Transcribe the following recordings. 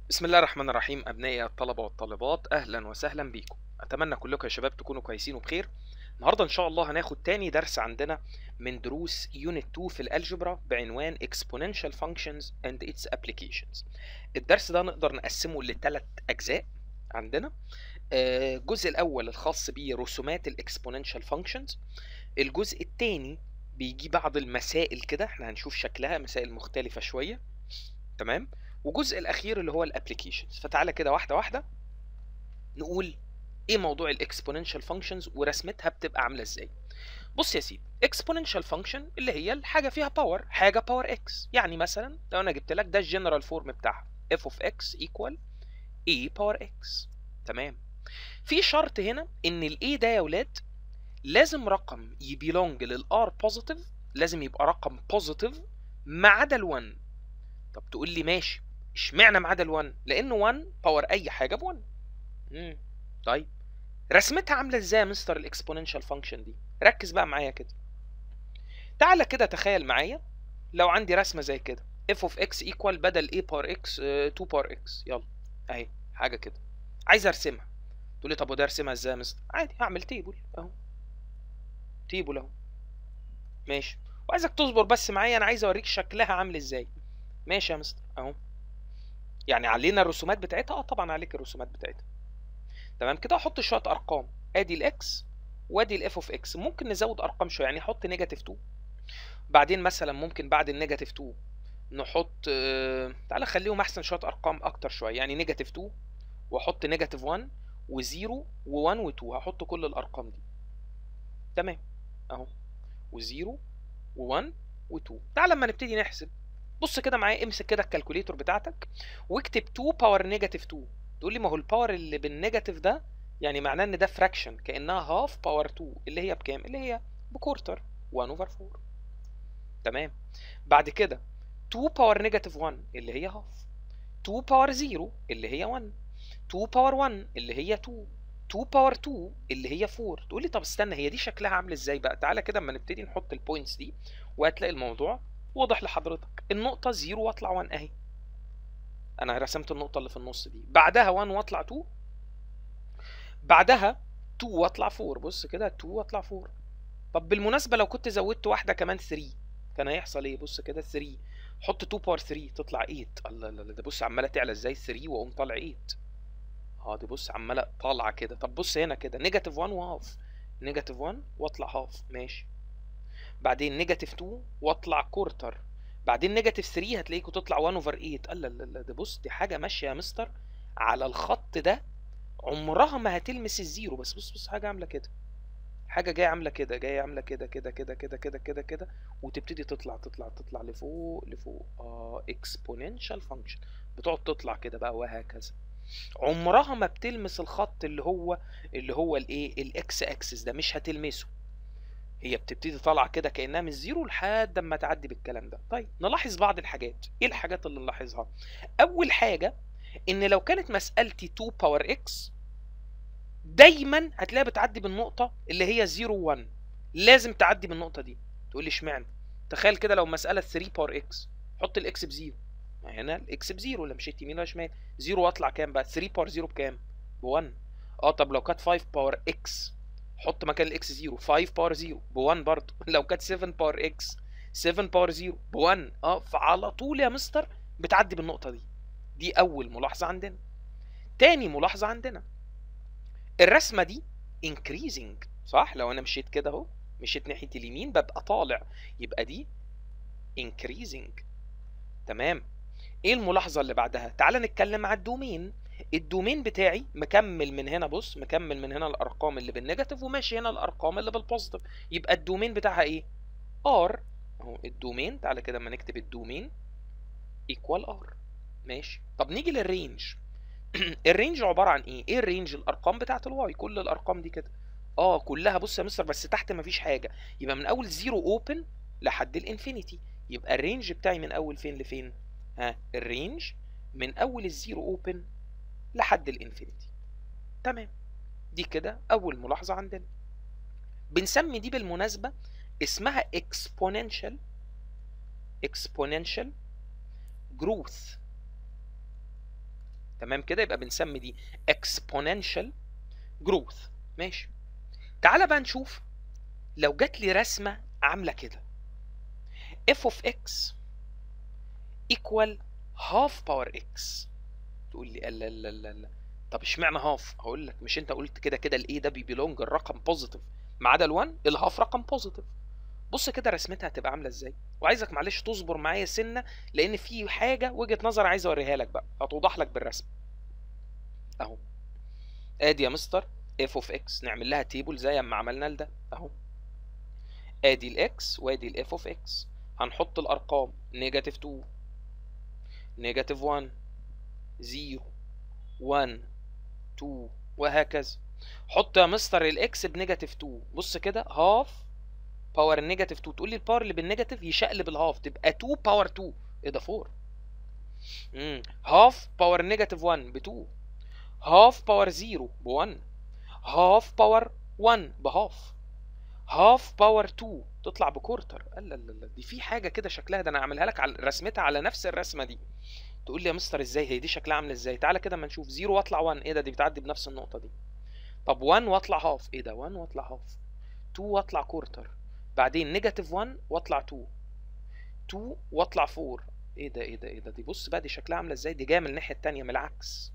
بسم الله الرحمن الرحيم. أبنائي الطلبة والطالبات، أهلا وسهلا بيكم. أتمنى كلكم يا شباب تكونوا كويسين وبخير. النهاردة إن شاء الله هناخد تاني درس عندنا من دروس يونت 2 في الألجبرا بعنوان Exponential Functions and its Applications. الدرس ده نقدر نقسمه لثلاث أجزاء عندنا. الجزء الأول الخاص برسومات الإكسبوننشال فانكشنز. الجزء الثاني بيجي بعض المسائل كده، احنا هنشوف شكلها مسائل مختلفة شوية، تمام. والجزء الاخير اللي هو الابليكيشنز. فتعالى كده واحده واحده نقول ايه موضوع الاكسبوننشال فانكشنز ورسمتها بتبقى عامله ازاي. بص يا سيدي، اكسبوننشال فانكشن اللي هي الحاجه فيها باور، حاجه باور اكس. يعني مثلا لو انا جبت لك ده الجنرال فورم بتاعها f of x equal a باور x، تمام. في شرط هنا ان الاي ده يا ولاد لازم رقم يبيلونج للار بوزيتيف، لازم يبقى رقم بوزيتيف ما عدا ال1. طب تقول لي ماشي، اشمعنى ما عدا ال1؟ لانه 1 باور اي حاجه ب1. طيب رسمتها عامله ازاي يا مستر الاكسبوننشال فانكشن دي؟ ركز بقى معايا كده. تعالى كده تخيل معايا لو عندي رسمه زي كده f of x equal بدل a باور x 2 باور x. يلا اهي حاجه كده عايز ارسمها. تقول لي طب وده ارسمها ازاي يا مستر؟ عادي هعمل تيبل اهو، تيبل اهو، ماشي. وعايزك تصبر بس معايا، انا عايز اوريك شكلها عامل ازاي. ماشي يا مستر اهو. يعني علينا الرسومات بتاعتها؟ اه طبعا عليك الرسومات بتاعتها. تمام كده احط شويه ارقام، ادي الاكس وادي الاف اوف اكس. ممكن نزود ارقام شويه، يعني احط نيجاتيف 2. بعدين مثلا ممكن بعد النيجاتيف 2 نحط تعالى خليهم احسن شويه ارقام اكتر شويه، يعني نيجاتيف 2 واحط نيجاتيف 1 و0 و1 و2. هحط كل الارقام دي، تمام اهو، و0 و1 و2. تعالى لما نبتدي نحسب، بص كده معايا، امسك كده الكالكوليتور بتاعتك واكتب 2 باور نيجاتيف 2. تقول لي ما هو الباور اللي بالنيجاتيف ده يعني معناه ان ده فراكشن، كانها هاف باور 2 اللي هي بكام؟ اللي هي بكورتر 1 اوفر 4، تمام. بعد كده 2 باور نيجاتيف 1 اللي هي هاف، 2 باور 0 اللي هي 1، 2 باور 1 اللي هي 2، 2 باور 2 اللي هي 4. تقول لي طب استنى، هي دي شكلها عامل ازاي بقى؟ تعالى كده اما نبتدي نحط البوينتس دي وهتلاقي الموضوع واضح لحضرتك. النقطة 0 واطلع 1 اهي، انا رسمت النقطة اللي في النص دي، بعدها 1 واطلع 2، بعدها 2 واطلع 4. بص كده 2 واطلع 4. طب بالمناسبة لو كنت زودت واحدة كمان 3 كان هيحصل ايه؟ بص كده 3، حط 2 باور 3 تطلع 8. الله لا لا، ده بص عمالة تعلى ازاي 3 واقوم طالع 8. اه دي بص عمالة طالعة كده. طب بص هنا كده نيجاتيف 1 وهاف، نيجاتيف 1 واطلع هاف، ماشي. بعدين نيجاتيف 2 واطلع كورتر، بعدين نيجاتيف 3 هتلاقيكوا تطلع 1 اوفر 8. الله لا لا، ده بص دي حاجة ماشية يا مستر على الخط ده، عمرها ما هتلمس الزيرو. بس بص بص حاجة عاملة كده، حاجة جاية عاملة كده، جاية عاملة كده كده كده كده كده كده كده، وتبتدي تطلع تطلع تطلع لفوق لفوق. اكسبوننشال فانكشن بتقعد تطلع كده بقى وهكذا، عمرها ما بتلمس الخط اللي هو الايه الاكس اكسس ده، مش هتلمسه. هي بتبتدي طالعه كده كانها من الزيرو لحد ما تعدي بالكلام ده. طيب نلاحظ بعض الحاجات. ايه الحاجات اللي نلاحظها؟ اول حاجه ان لو كانت مسألتي 2 باور اكس دايما هتلاقيها بتعدي بالنقطة اللي هي 0 1، لازم تعدي بالنقطة دي. تقول لي اشمعنى؟ تخيل كده لو مسألة 3 باور اكس، حط الاكس بزيرو، هنا الاكس بزيرو، لا مشيت يمين ولا شمال، 0 واطلع كام بقى؟ 3 باور 0 بكام؟ ب 1. طب لو كانت 5 باور اكس، حط مكان الاكس 0، 5 باور 0 ب 1 برضه. لو كانت 7 باور اكس، 7 باور 0 ب 1. فعلى طول يا مستر بتعدي بالنقطة دي. دي أول ملاحظة عندنا. تاني ملاحظة عندنا، الرسمة دي increasing، صح؟ لو انا مشيت كده اهو، مشيت ناحية اليمين ببقى طالع، يبقى دي increasing، تمام. ايه الملاحظة اللي بعدها؟ تعال نتكلم على الدومين. الدومين بتاعي مكمل من هنا، بص مكمل من هنا الارقام اللي بالنيجاتيف وماشي هنا الارقام اللي بالبوزيتيف، يبقى الدومين بتاعها ايه؟ ار اهو. الدومين تعالى كده اما نكتب الدومين equal ار، ماشي. طب نيجي للرينج. الرينج عباره عن ايه؟ ايه الرينج؟ الارقام بتاعه الواي، كل الارقام دي كده كلها. بص يا مستر بس تحت مفيش حاجه، يبقى من اول زيرو اوبن لحد الانفينيتي. يبقى الرينج بتاعي من اول فين لفين؟ الرينج من اول الزيرو اوبن لحد الانفينيتي، تمام. دي كده اول ملاحظه عندنا. بنسمي دي بالمناسبه اسمها exponential growth. تمام كده، يبقى بنسمي دي exponential growth. ماشي. تعالى بقى نشوف لو جات لي رسمه عامله كده f of x equal half power x. تقول لي لا لا لا لا، طب اشمعنى هاف؟ هقول لك مش انت قلت كده كده الايه ده بيبيلونج الرقم بوزيتيف ما عدا ال1، الهاف رقم بوزيتيف. بص كده رسمتها هتبقى عامله ازاي، وعايزك معلش تصبر معايا سنه لان في حاجه وجهه نظر عايز اوريها لك بقى، هتوضح لك بالرسم. اهو ادي يا مستر اف اوف اكس، نعمل لها تيبل زي ما عملنا لده اهو. ادي الاكس وادي الاف اوف اكس، هنحط الارقام نيجاتيف 2 نيجاتيف 1 0 1 2 وهكذا. حط يا مستر الاكس بنيجاتيف 2، بص كده هاف باور نيجاتيف 2، تقول لي الباور اللي بالنيجاتيف يشقلب الهاف تبقى 2 باور 2، ايه ده 4. هاف باور نيجاتيف 1 ب 2، هاف باور 0 ب 1، هاف باور 1 بهاف، هاف باور 2 تطلع بكورتر. لا لا لا، دي في حاجه كده شكلها، ده انا اعملها لك على رسمتها على نفس الرسمه دي. تقول لي يا مستر ازاي، هي دي شكلها عامل ازاي؟ تعالى كده اما نشوف. 0 واطلع 1، ايه ده، دي بتعدي بنفس النقطه دي. طب 1 واطلع هاف، ايه ده 1 واطلع هاف. 2 واطلع كورتر، بعدين نيجاتيف 1 واطلع 2، 2 واطلع 4، ايه ده ايه ده ايه ده، دي بص بقى دي شكلها عامله ازاي، دي جايه من الناحيه الثانيه من العكس.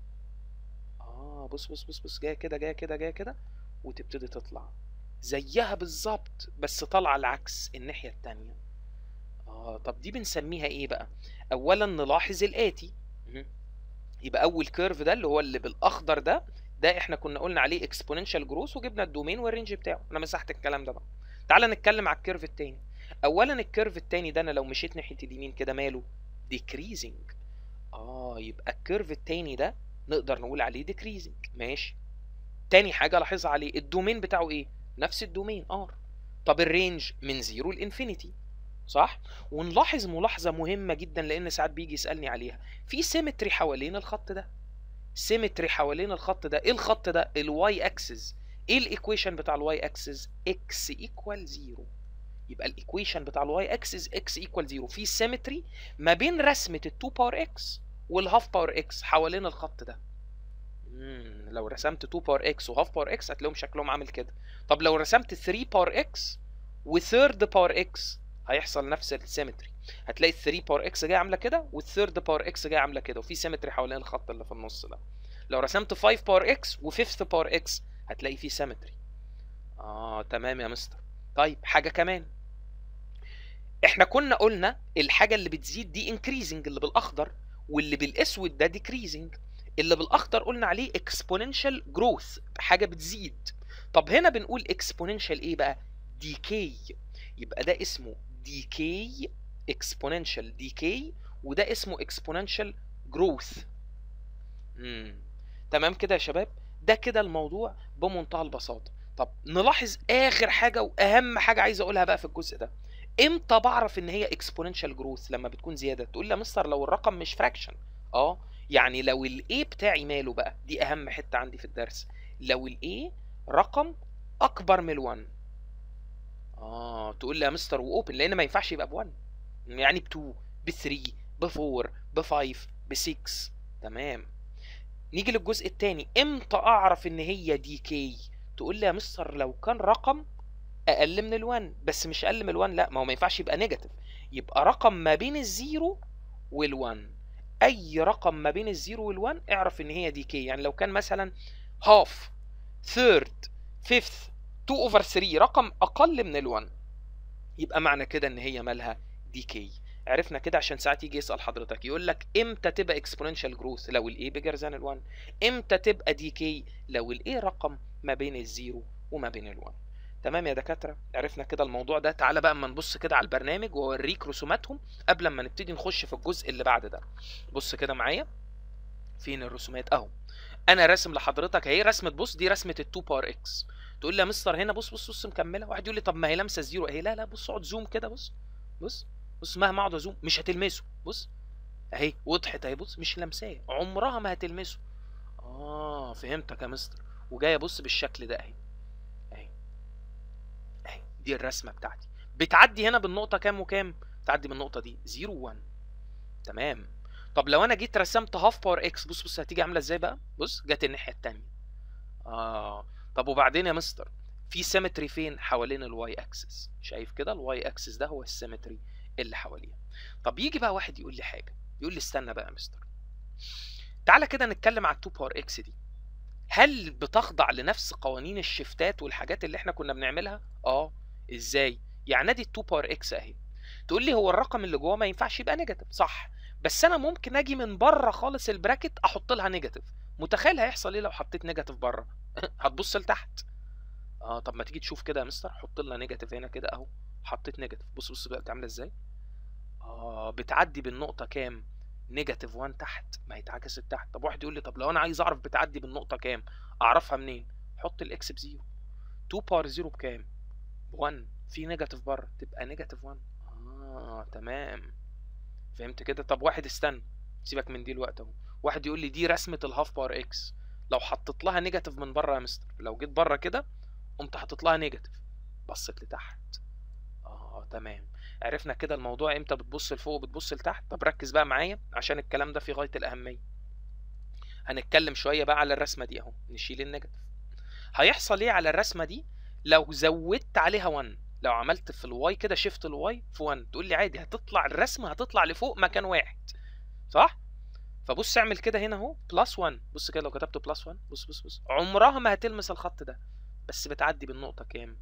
بص بص بص بص، جايه كده جايه كده جايه كده وتبتدي تطلع زيها بالظبط بس طالعه العكس الناحيه الثانيه. طب دي بنسميها ايه بقى؟ اولا نلاحظ الاتي. يبقى اول كيرف ده اللي هو اللي بالاخضر ده احنا كنا قلنا عليه اكسبوننشال جروث وجبنا الدومين والرينج بتاعه، انا مسحت الكلام ده بقى. تعال نتكلم على الكيرف التاني. اولا الكيرف التاني ده انا لو مشيت ناحيه اليمين كده ماله ديكريزنج. يبقى الكيرف التاني ده نقدر نقول عليه ديكريزنج. ماشي. تاني حاجه لاحظها عليه الدومين بتاعه ايه، نفس الدومين ار. طب الرينج من 0 لانفينيتي، صح. ونلاحظ ملاحظه مهمه جدا لان ساعات بيجي يسالني عليها، في سيمتري حوالين الخط ده. سيمتري حوالين الخط ده، ايه الخط ده؟ الواي اكسس. ايه الايكويشن بتاع الواي اكسس؟ اكس ايكوال 0. يبقى الايكويشن بتاع الواي اكسس اكس ايكوال 0، في سيمتري ما بين رسمه ال2 باور اكس والهاف باور اكس حوالين الخط ده. لو رسمت 2 باور اكس وهاف باور اكس هتلاقيهم شكلهم عامل كده. طب لو رسمت 3 باور اكس وثيرد باور اكس هيحصل نفس السيمتري، هتلاقي ال 3 باور اكس جايه عامله كده والثيرد باور اكس جايه عامله كده، وفي سيمتري حوالين الخط اللي في النص ده. لو رسمت 5 باور اكس وفيفث باور اكس هتلاقي فيه سيمتري. تمام يا مستر. طيب حاجه كمان، احنا كنا قلنا الحاجه اللي بتزيد دي انكريزنج اللي بالاخضر، واللي بالاسود ده ديكريزنج. اللي بالاخضر قلنا عليه اكسبوننشال جروث، حاجه بتزيد. طب هنا بنقول اكسبوننشال ايه بقى؟ ديكي. يبقى ده اسمه ديكي، اكسبوننشال ديكي، وده اسمه اكسبوننشال جروث. تمام كده يا شباب، ده كده الموضوع بمنتهى البساطه. طب نلاحظ اخر حاجه واهم حاجه عايز اقولها بقى في الجزء ده. امتى بعرف ان هي اكسبوننشال جروث؟ لما بتكون زياده. تقول لي يا مستر لو الرقم مش فراكشن. يعني لو الاي بتاعي ماله بقى، دي اهم حته عندي في الدرس. لو الاي رقم اكبر من ال1. تقول لي يا مستر واوبن، لان ما ينفعش يبقى ب1، يعني ب2 ب3 ب4 ب5 ب6. تمام. نيجي للجزء الثاني، امتى اعرف ان هي دي كي؟ تقول لي يا مستر لو كان رقم اقل من ال1، بس مش اقل من ال1، لا ما هو ما ينفعش يبقى نيجاتيف، يبقى رقم ما بين الزيرو وال1. اي رقم ما بين الزيرو وال1 اعرف ان هي دي كي. يعني لو كان مثلا هاف، ثيرد، فيفث، 2 اوفر 3، رقم اقل من ال1، يبقى معنى كده ان هي مالها دي كي. عرفنا كده، عشان ساعات يجي يسأل حضرتك يقول لك امتى تبقى اكسبوننشال جروث؟ لو الاي بيجر ذان ال1. امتى تبقى دي كي؟ لو الاي رقم ما بين الزيرو وما بين ال1. تمام يا دكاتره، عرفنا كده الموضوع ده. تعالى بقى اما نبص كده على البرنامج واوريك رسوماتهم قبل ما نبتدي نخش في الجزء اللي بعد ده. بص كده معايا، فين الرسومات اهو. انا راسم لحضرتك اهي رسمه، بص دي رسمه ال2 باور اكس. تقول لي يا مستر هنا بص بص بص مكمله. واحد يقول لي طب ما هي لامسه الزيرو اهي. لا لا، بص اقعد زوم كده، بص بص بص، مهما اقعد ازوم مش هتلمسه. بص اهي وضحت اهي، بص مش لمساه، عمرها ما هتلمسه. فهمتك يا مستر. وجايه بص بالشكل ده اهي اهي اهي، دي الرسمه بتاعتي. بتعدي هنا بالنقطه كام وكام؟ بتعدي بالنقطه دي 0 1. تمام. طب لو انا جيت رسمت هاف باور اكس، بص بص هتيجي عامله ازاي بقى، بص جت الناحيه التانيه. طب وبعدين يا مستر، في سيمتري فين؟ حوالين الواي اكسس. شايف كده الواي اكسس ده هو السيمتري اللي حواليه. طب يجي بقى واحد يقول لي حاجه، يقول لي استنى بقى يا مستر، تعالى كده نتكلم على 2 باور اكس دي، هل بتخضع لنفس قوانين الشفتات والحاجات اللي احنا كنا بنعملها؟ ازاي؟ يعني ادي 2 باور اكس اهي، تقول لي هو الرقم اللي جوه ما ينفعش يبقى نيجاتيف، صح، بس انا ممكن اجي من بره خالص البراكت احط لها نيجاتيف. متخيل هيحصل ايه لو حطيت نيجاتيف بره؟ هتبص لتحت. طب ما تيجي تشوف كده يا مستر، حط لنا نيجاتيف هنا كده اهو، حطيت نيجاتيف، بص بص بقى عامله ازاي. بتعدي بالنقطه كام؟ نيجاتيف 1 تحت، ما هي اتعكست تحت. طب واحد يقول لي طب لو انا عايز اعرف بتعدي بالنقطه كام، اعرفها منين؟ حط الاكس بزيرو. 2 باور 0 بكام؟ ب1، في نيجاتيف بره تبقى نيجاتيف 1. تمام، فهمت كده. طب واحد استنى، سيبك من دي الوقت اهو، واحد يقول لي دي رسمه الهاف باور اكس، لو حطيت لها نيجاتيف من بره يا مستر، لو جيت بره كده قمت حاطط لها نيجاتيف، بصت لتحت. تمام، عرفنا كده الموضوع امتى بتبص لفوق وبتبص لتحت. طب ركز بقى معايا عشان الكلام ده في غايه الاهميه. هنتكلم شويه بقى على الرسمه دي اهو، نشيل النيجاتيف. هيحصل ايه على الرسمه دي لو زودت عليها 1؟ لو عملت في الواي كده شيفت الواي في 1، تقول لي عادي هتطلع الرسمه، هتطلع لفوق مكان واحد، صح؟ فبص اعمل كده هنا اهو بلس 1، بص كده لو كتبت بلس 1، بص بص بص، عمرها ما هتلمس الخط ده، بس بتعدي بالنقطه كام؟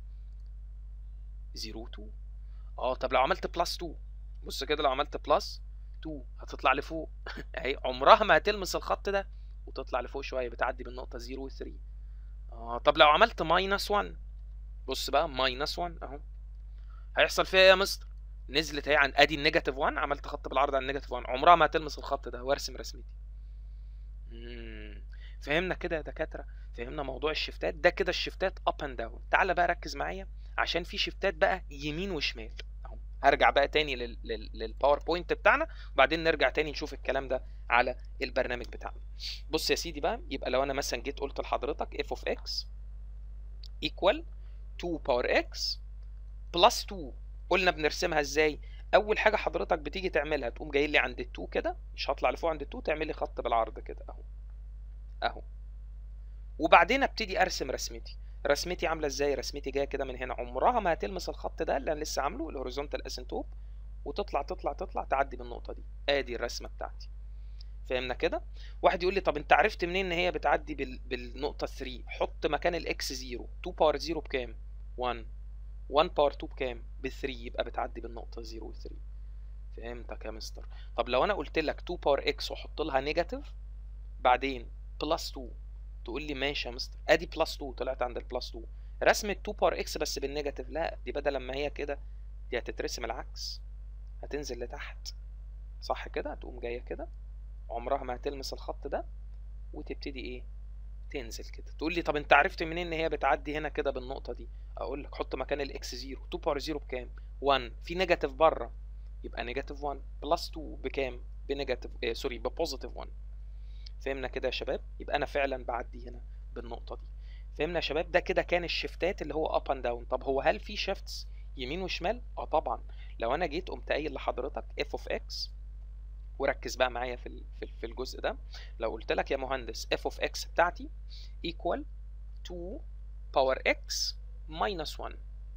0 2. طب لو عملت بلس 2، بص كده لو عملت بلس 2 هتطلع لفوق اهي، عمرها ما هتلمس الخط ده وتطلع لفوق شويه، بتعدي بالنقطه 0 و 3. طب لو عملت ماينس 1، بص بقى ماينس 1 اهو، هيحصل فيها ايه يا مستر؟ نزلت اهي عن ادي النيجاتيف 1، عملت خط بالعرض على النيجاتيف 1، عمرها ما هتلمس الخط ده، وارسم رسمتي. فهمنا كده يا دكاتره؟ فهمنا موضوع الشفتات ده كده، الشفتات اب اند داون. تعالى بقى ركز معايا عشان في شفتات بقى يمين وشمال اهو. هرجع بقى تاني للباوربوينت بتاعنا، وبعدين نرجع تاني نشوف الكلام ده على البرنامج بتاعنا. بص يا سيدي بقى، يبقى لو انا مثلا جيت قلت لحضرتك اف اوف اكس ايكوال 2 باور اكس بلس 2، قلنا بنرسمها ازاي؟ اول حاجه حضرتك بتيجي تعملها، تقوم جاي لي عند ال2 كده، مش هطلع لفوق عند ال2، تعمل لي خط بالعرض كده اهو اهو، وبعدين ابتدي ارسم رسمتي. رسمتي عامله ازاي؟ رسمتي جايه كده من هنا، عمرها ما هتلمس الخط ده اللي انا لسه عامله الهوريزونتال اسنتوب، وتطلع تطلع تطلع تعدي بالنقطه دي. ادي الرسمه بتاعتي. فهمنا كده؟ واحد يقول لي طب انت عرفت منين ان هي بتعدي بالنقطه 3؟ حط مكان الاكس 0، 2 باور 0 بكام؟ 1. 1 باور 2 بكام؟ ب 3، يبقى بتعدي بالنقطه 0 و 3. فهمتك يا مستر. طب لو انا قلت لك 2 باور اكس واحط لها نيجاتيف بعدين بلس 2، تقول لي ماشي يا مستر، ادي بلس 2 طلعت عند البلس 2، رسمه 2 باور اكس بس بالنيجاتيف، لا دي بدل ما هي كده دي هتترسم العكس، هتنزل لتحت، صح كده؟ هتقوم جايه كده، عمرها ما هتلمس الخط ده، وتبتدي ايه؟ تنزل كده. تقول لي طب انت عرفت منين ان هي بتعدي هنا كده بالنقطه دي؟ اقول لك حط مكان الاكس 0، 2 باور 0 بكام؟ 1، في نيجاتيف بره، يبقى نيجاتيف 1 بلس 2 بكام؟ بنيجاتيف سوري ببوزيتيف 1. فهمنا كده يا شباب؟ يبقى انا فعلا بعدي هنا بالنقطه دي. فهمنا يا شباب؟ ده كده كان الشفتات اللي هو اب اند داون. طب هو هل في شيفتس يمين وشمال؟ طبعا. لو انا جيت قمت قايل لحضرتك اف اوف اكس، وركز بقى معايا في الجزء ده، لو قلت لك يا مهندس اف اوف اكس بتاعتي ايكوال 2 باور اكس ماينس 1،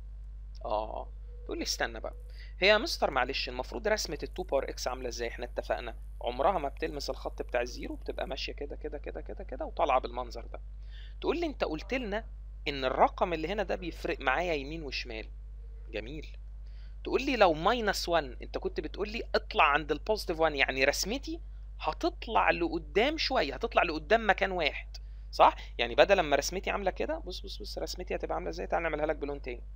تقول لي استنى بقى، هي يا مستر معلش المفروض رسمه ال 2 باور اكس عامله ازاي؟ احنا اتفقنا عمرها ما بتلمس الخط بتاع الزيرو، بتبقى ماشيه كده كده كده كده كده وطالعه بالمنظر ده. تقول لي انت قلت لنا ان الرقم اللي هنا ده بيفرق معايا يمين وشمال. جميل. تقول لي لو ماينس 1، انت كنت بتقول لي اطلع عند البوزيتيف 1، يعني رسمتي هتطلع لقدام شويه، هتطلع لقدام مكان واحد، صح؟ يعني بدل لما رسمتي عامله كده، بص بص بص رسمتي هتبقى عامله ازاي؟ تعال نعملها لك بلون تاني.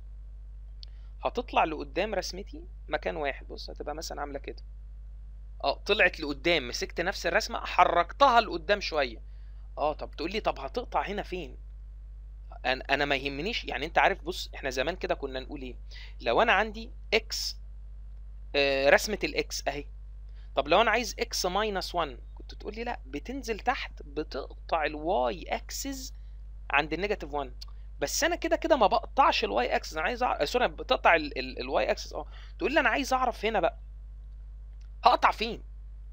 هتطلع لقدام رسمتي مكان واحد، بص هتبقى مثلا عامله كده. طلعت لقدام، مسكت نفس الرسمه حركتها لقدام شويه. طب تقول لي طب هتقطع هنا فين؟ انا ما يهمنيش، يعني انت عارف، بص احنا زمان كده كنا نقول ايه؟ لو انا عندي اكس، رسمه الاكس اهي، طب لو انا عايز اكس ماينس 1، كنت تقول لي لا بتنزل تحت بتقطع الواي اكسس عند النيجاتيف 1. بس انا كده كده ما بقطعش الواي اكسس، انا عايز سوري بتقطع الواي اكسس. تقول لي انا عايز اعرف هنا بقى هقطع فين؟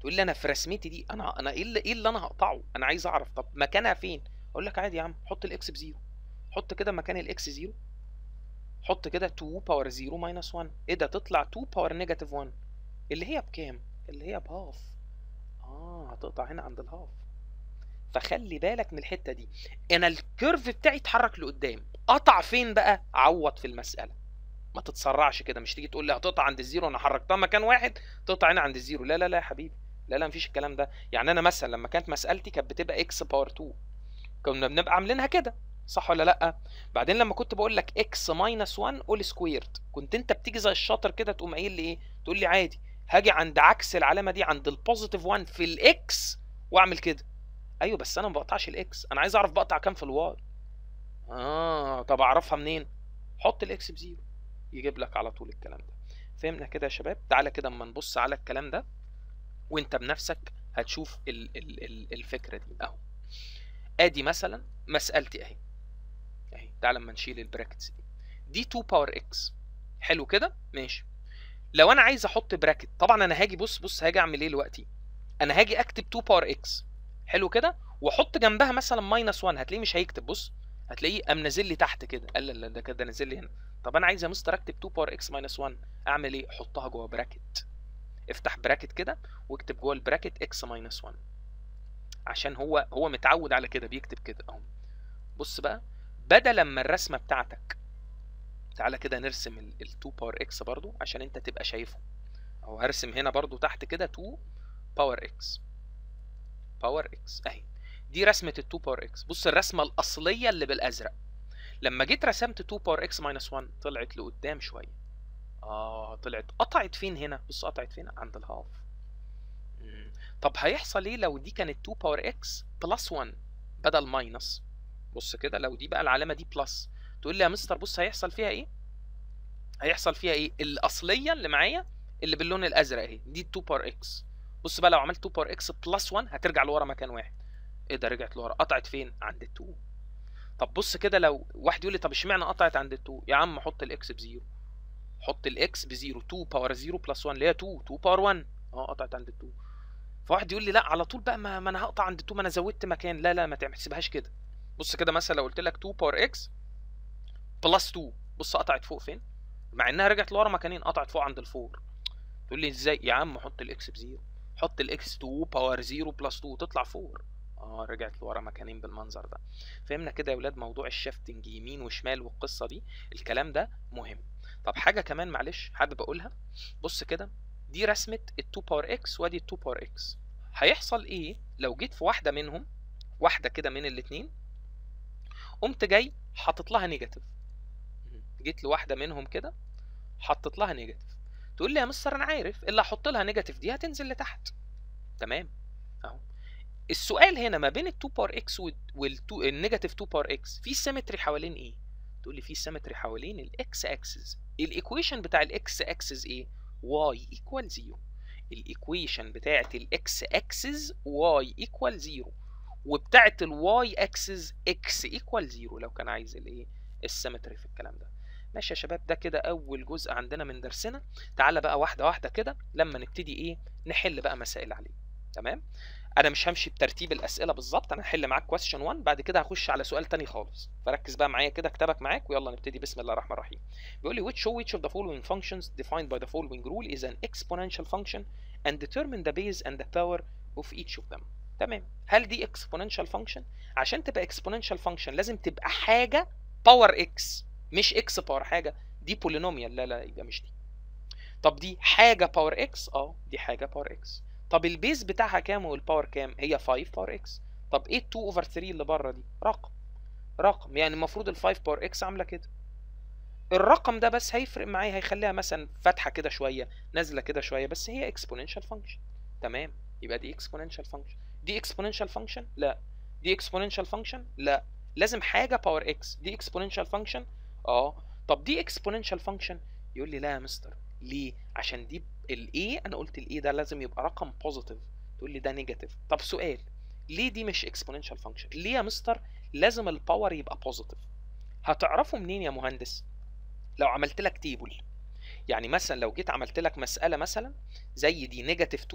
تقول لي انا في رسمتي دي انا ايه اللي انا هقطعه، انا عايز اعرف طب مكانها فين. اقول لك عادي يا عم، حط الاكس بزيرو، حط كده مكان الاكس زيرو، حط كده 2 باور 0 ماينس 1. ايه ده؟ تطلع 2 باور نيجاتيف 1 اللي هي بكام؟ اللي هي بهاف. هتقطع هنا عند الهاف. فخلي بالك من الحته دي. انا الكيرف بتاعي اتحرك لقدام، قطع فين بقى؟ عوض في المساله، ما تتسرعش كده. مش تيجي تقول لي هتقطع عند الزيرو، انا حركتها مكان واحد تقطع هنا عند الزيرو. لا لا لا يا حبيبي، لا لا مفيش الكلام ده. يعني انا مثلا لما كانت مسالتي كانت بتبقى اكس باور 2 كنا بنبقى عاملينها كده، صح ولا لا؟ بعدين لما كنت بقول لك اكس ماينس 1 اول سكويرد، كنت انت بتيجي زي الشاطر كده تقوم قايل لي ايه؟ تقول لي عادي هاجي عند عكس العلامه دي عند البوزيتيف 1 في الاكس واعمل كده. ايوه بس انا ما بقطعش الاكس، انا عايز اعرف بقطع كام في الواي. طب اعرفها منين؟ حط الاكس بزيرو يجيب لك على طول الكلام ده. فهمنا كده يا شباب؟ تعالى كده اما نبص على الكلام ده وانت بنفسك هتشوف الفكره دي اهو. ادي مثلا مسالتي اهي، تعالى اما نشيل البراكتس دي 2 باور اكس. حلو كده ماشي. لو انا عايز احط براكت، طبعا انا هاجي بص هاجي اعمل ايه دلوقتي؟ انا هاجي اكتب 2 باور اكس، حلو كده، واحط جنبها مثلا ماينس 1. هتلاقيه مش هيكتب، بص هتلاقيه قام نازل لي تحت كده، قال لا ده كده نازل لي هنا. طب انا عايز يا مستر اكتب 2 باور اكس ماينس 1، اعمل ايه؟ احطها جوه براكت. افتح براكت كده واكتب جوه البراكت اكس ماينس 1، عشان هو متعود على كده بيكتب كده اهو. بص بقى، بدل لما الرسمه بتاعتك، تعالى كده نرسم ال 2 باور اكس برضو عشان انت تبقى شايفه. او هرسم هنا برضو تحت كده 2 باور اكس اهي. دي رسمه ال 2 باور اكس. بص الرسمه الاصليه اللي بالازرق، لما جيت رسمت 2 باور اكس ماينس 1 طلعت لقدام شويه. طلعت قطعت فين هنا؟ بص قطعت فين؟ عند الهاف. طب هيحصل ايه لو دي كانت 2 باور اكس بلس 1 بدل ماينس؟ بص كده، لو دي بقى العلامه دي بلس، تقول لي يا مستر بص هيحصل فيها ايه؟ هيحصل فيها ايه؟ الاصليه اللي معايا اللي باللون الازرق اهي دي 2 باور اكس. بص بقى لو عملت 2 باور اكس بلس 1 هترجع لورا مكان واحد. ايه ده؟ رجعت لورا، قطعت فين؟ عند ال2. طب بص كده، لو واحد يقول لي طب اشمعنى قطعت عند ال2؟ يا عم حط الاكس بزيرو، حط الاكس بزيرو. 2 باور 0 بلس 1 اللي هي 2 باور 1 قطعت عند ال2. فواحد يقول لي لا على طول بقى، ما انا هقطع عند ال2، ما انا زودت مكان. لا لا ما تحسبهاش كده. بص كده مثلا لو قلت لك 2 باور اكس بلس 2، بص قطعت فوق فين؟ مع انها رجعت لورا مكانين، قطعت فوق عند الفور. تقول لي ازاي؟ يا عم حط الاكس بزيرو، حط الاكس 2 باور 0 بلس 2 تطلع 4. رجعت لورا مكانين بالمنظر ده. فهمنا كده يا ولاد موضوع الشيفتنج يمين وشمال والقصه دي؟ الكلام ده مهم. طب حاجه كمان معلش حابب اقولها، بص كده، دي رسمه ال 2 باور اكس وادي ال 2 باور اكس. هيحصل ايه لو جيت في واحده منهم، واحده كده من الاثنين، قمت جاي حاطط لها نيجاتيف؟ جيت لواحده منهم كده حطيت لها نيجاتيف. تقول لي يا مستر انا عارف اللي هحط لها نيجاتيف دي هتنزل لتحت. تمام اهو. السؤال هنا ما بين ال 2 باور اكس والنيجاتيف 2 باور اكس في سيمتري حوالين ايه؟ تقول لي في سيمتري حوالين الاكس اكسس. الايكويشن بتاع الاكس اكسس ايه؟ واي ايكوال 0. الايكويشن بتاعت الاكس اكسس واي ايكوال 0، وبتاعت الواي اكسس اكس ايكوال 0 لو كان عايز الايه؟ السيمتري في الكلام ده. ماشي يا شباب؟ ده كده اول جزء عندنا من درسنا. تعالى بقى واحده واحده كده لما نبتدي ايه؟ نحل بقى مسائل عليه. تمام؟ انا مش همشي بترتيب الاسئله بالظبط، انا هحل معاك كويستشن 1 بعد كده هخش على سؤال تاني خالص. فركز بقى معايا كده، كتابك معاك ويلا نبتدي. بسم الله الرحمن الرحيم. بيقول لي which of the following functions defined by the following rule is an exponential function and determine the base and the power of each of them. تمام. هل دي exponential function؟ عشان تبقى exponential function لازم تبقى حاجه باور x، مش x باور حاجه. دي بولينوميال، لا لا يبقى مش دي. طب دي حاجه باور x؟ دي حاجه باور x. طب البيز بتاعها كام والباور كام؟ هي 5 باور x. طب ايه 2 اوفر 3 اللي بره دي؟ رقم يعني المفروض ال 5 باور x عامله كده. الرقم ده بس هيفرق معايا، هيخليها مثلا فاتحه كده شويه نازله كده شويه، بس هي اكسبوننشال فانكشن. تمام، يبقى دي اكسبوننشال فانكشن. دي اكسبوننشال فانكشن؟ لا. دي اكسبوننشال فانكشن؟ لا. لازم حاجه باور x. دي اكسبوننشال فانكشن؟ طب دي اكسبوننشال فانكشن؟ يقول لي لا يا مستر. ليه؟ عشان دي الايه، انا قلت الايه ده لازم يبقى رقم بوزيتيف. تقول لي ده نيجاتيف. طب سؤال، ليه دي مش اكسبوننشال فانكشن؟ ليه يا مستر لازم الباور يبقى بوزيتيف؟ هتعرفه منين يا مهندس؟ لو عملت لك تيبل. يعني مثلا لو جيت عملت لك مساله مثلا زي دي نيجاتيف 2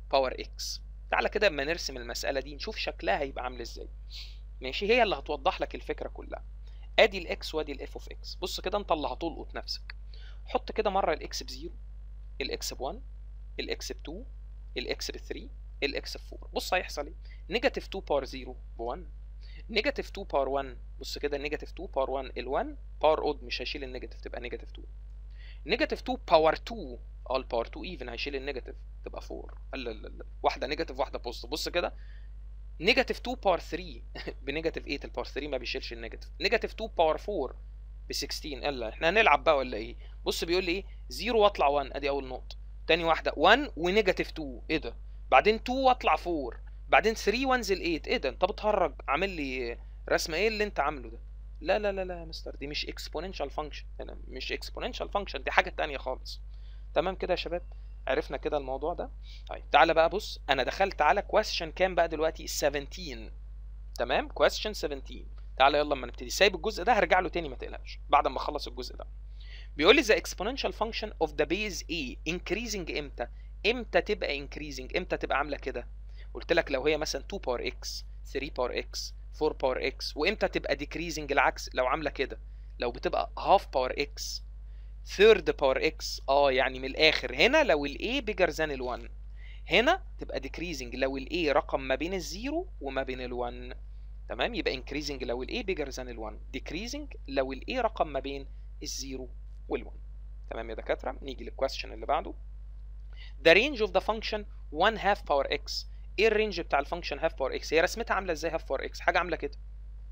باور اكس. تعالى كده اما نرسم المساله دي نشوف شكلها هيبقى عامل ازاي. ماشي، هي اللي هتوضح لك الفكره كلها. ادي الاكس وادي الاف اوف اكس. بص كده انت اللي هتلقط نفسك. حط كده مره الاكس ب0، الاكس ب1، الاكس ب2، الاكس ب3، الاكس ب4. بص هيحصل ايه. نيجاتيف 2 باور 0 ب1، نيجاتيف 2 باور 1. بص كده نيجاتيف 2 باور 1 ال1 باور اود مش هيشيل النيجاتيف تبقى نيجاتيف 2. نيجاتيف 2 باور 2 الباور 2 ايفن هيشيل النيجاتيف تبقى 4. لا واحده نيجاتيف واحده بوزيتيف. بص كده نيجاتيف 2 باور 3 بنيجاتيف 8. الباور 3 ما بيشيلش النيجاتيف. نيجاتيف 2 باور 4 ب 16. الا احنا هنلعب بقى ولا ايه. بص بيقول لي ايه 0 واطلع 1. ادي اول نقطه. تاني واحده 1 ونيجاتيف 2. ايه ده. بعدين 2 واطلع 4. بعدين 3 وانزل 8. ايه ده انت بتهرج. عامل لي رسمه ايه اللي انت عامله ده. لا لا لا لا يا مستر، دي مش اكسبوننشال فانكشن. انا مش اكسبوننشال فانكشن، دي حاجه تانية خالص. تمام كده يا شباب، عرفنا كده الموضوع ده. طيب تعالى بقى بص، انا دخلت على كويستشن كام بقى دلوقتي 17. تمام كويستشن 17. تعالى يلا اما نبتدي. سايب الجزء ده هرجع له تاني ما تقلقش بعد ما اخلص الجزء ده. بيقول لي the exponential function of the base a increasing امتى. امتى تبقى increasing، امتى تبقى عامله كده. قلت لك لو هي مثلا 2 باور x، 3 باور x، 4 باور x. وامتى تبقى decreasing العكس لو عامله كده. لو بتبقى half باور x، third باور x. يعني من الاخر هنا لو ال a bigger than ال 1. هنا تبقى decreasing لو ال a رقم ما بين الزيرو وما بين ال 1. تمام، يبقى increasing لو ال a bigger than ال 1، decreasing لو ال a رقم ما بين الزيرو وال 1. تمام يا دكاتره، نيجي للكويستشن اللي بعده. the range of the function 1 half power x. ايه الرينج بتاع الفانكشن half power x. هي رسمتها عامله ازاي half power x. حاجه عامله كده.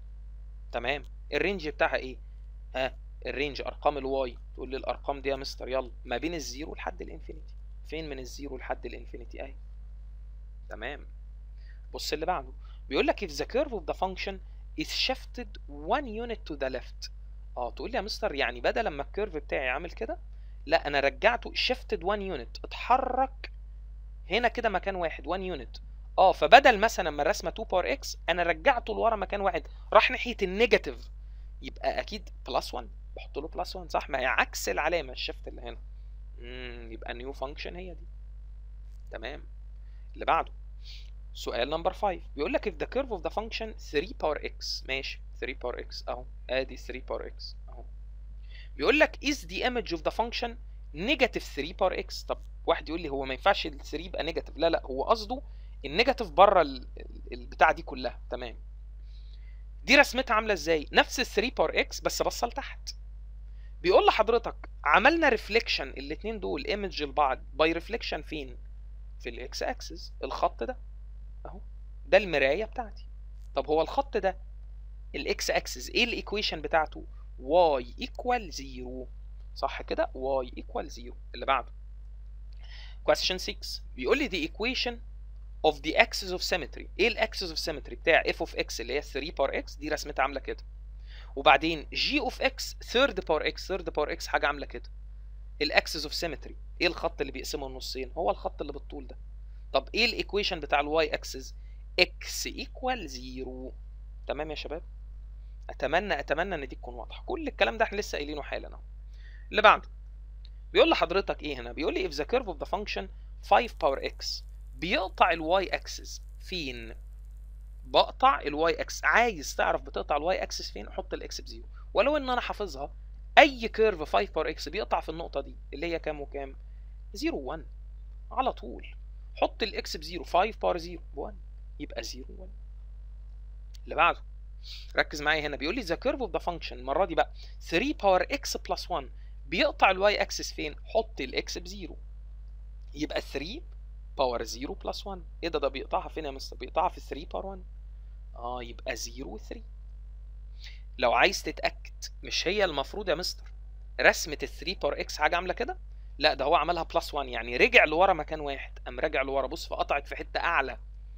تمام، الرينج بتاعها ايه. الرينج ارقام الواي. تقول لي الارقام دي يا مستر يلا ما بين الزيرو لحد الانفينيتي. فين من الزيرو لحد الانفينيتي اهي. تمام، بص اللي بعده. بيقول لك if the curve of the function is shifted 1 unit to the left. تقول لي يا مستر يعني بدل لما الكيرف بتاعي عامل كده، لا انا رجعته shifted 1 unit، اتحرك هنا كده مكان واحد 1 unit. فبدل مثلا ما الرسمه 2 باور اكس انا رجعته لورا مكان واحد، راح ناحيه النيجاتيف. يبقى اكيد بلس 1، بحط له بلس 1 صح، ما هي عكس العلامه الشيفت اللي هنا. يبقى نيو فانكشن هي دي. تمام، اللي بعده سؤال نمبر 5. بيقول لك if the curve of the function 3 باور x. ماشي 3 باور x اهو، ادي 3 باور x اهو. بيقول لك is the image of the function negative 3 باور x. طب واحد يقول لي هو ما ينفعش ال 3 يبقى نيجاتيف. لا هو قصده النيجاتيف بره البتاعه دي كلها. تمام، دي رسمتها عامله ازاي. نفس ال 3 باور x بس بصه لتحت. بيقول لحضرتك عملنا ريفليكشن الاثنين دول ايمج لبعض باي ريفليكشن فين. في الاكس اكسس، الخط ده اهو، ده المرايه بتاعتي. طب هو الخط ده الاكس اكسس ايه الايكويشن بتاعته. y equal 0 صح كده، y equal 0. اللي بعده question 6. بيقول لي the equation of the axis of symmetry. ايه الاكسس اوف سيمتري بتاع f of x اللي هي 3 باور x. دي رسمتها عامله كده. وبعدين g of x third باور x. third باور x حاجه عامله كده. الاكسس اوف سيمتري ايه الخط اللي بيقسمه النصين. هو الخط اللي بالطول ده. طب ايه الايكويشن بتاع الواي اكسس. x equal 0. تمام يا شباب، اتمنى ان دي تكون واضحه. كل الكلام ده احنا لسه قايلينه حالا اهو. اللي بعده بيقول لحضرتك ايه هنا. بيقول لي if the curve of the function 5 باور x بيقطع الواي اكسس فين. بقطع الواي اكس. عايز تعرف بتقطع الواي اكسس فين، حط الاكس بزيرو. ولو ان انا حافظها اي كيرف 5 باور اكس بيقطع في النقطه دي اللي هي كام وكام 0 1 على طول. حط الاكس بزيرو. 5 باور 0 1 يبقى 0 1. اللي بعده ركز معايا هنا. بيقول لي the curve of the function المره دي بقى 3 باور اكس بلس 1 بيقطع الواي اكسس فين. حط الاكس بزيرو يبقى 3 باور 0 بلس 1. ايه ده بيقطعها فين يا مستر. بيقطعها في 3 باور 1. يبقى 0 3. لو عايز تتاكد مش هي المفروض يا مستر رسمه ال 3 باور اكس حاجه عامله كده. لا ده هو عملها بلس 1 يعني رجع لورا مكان واحد. قام راجع لورا بص فقطعت في حته اعلى.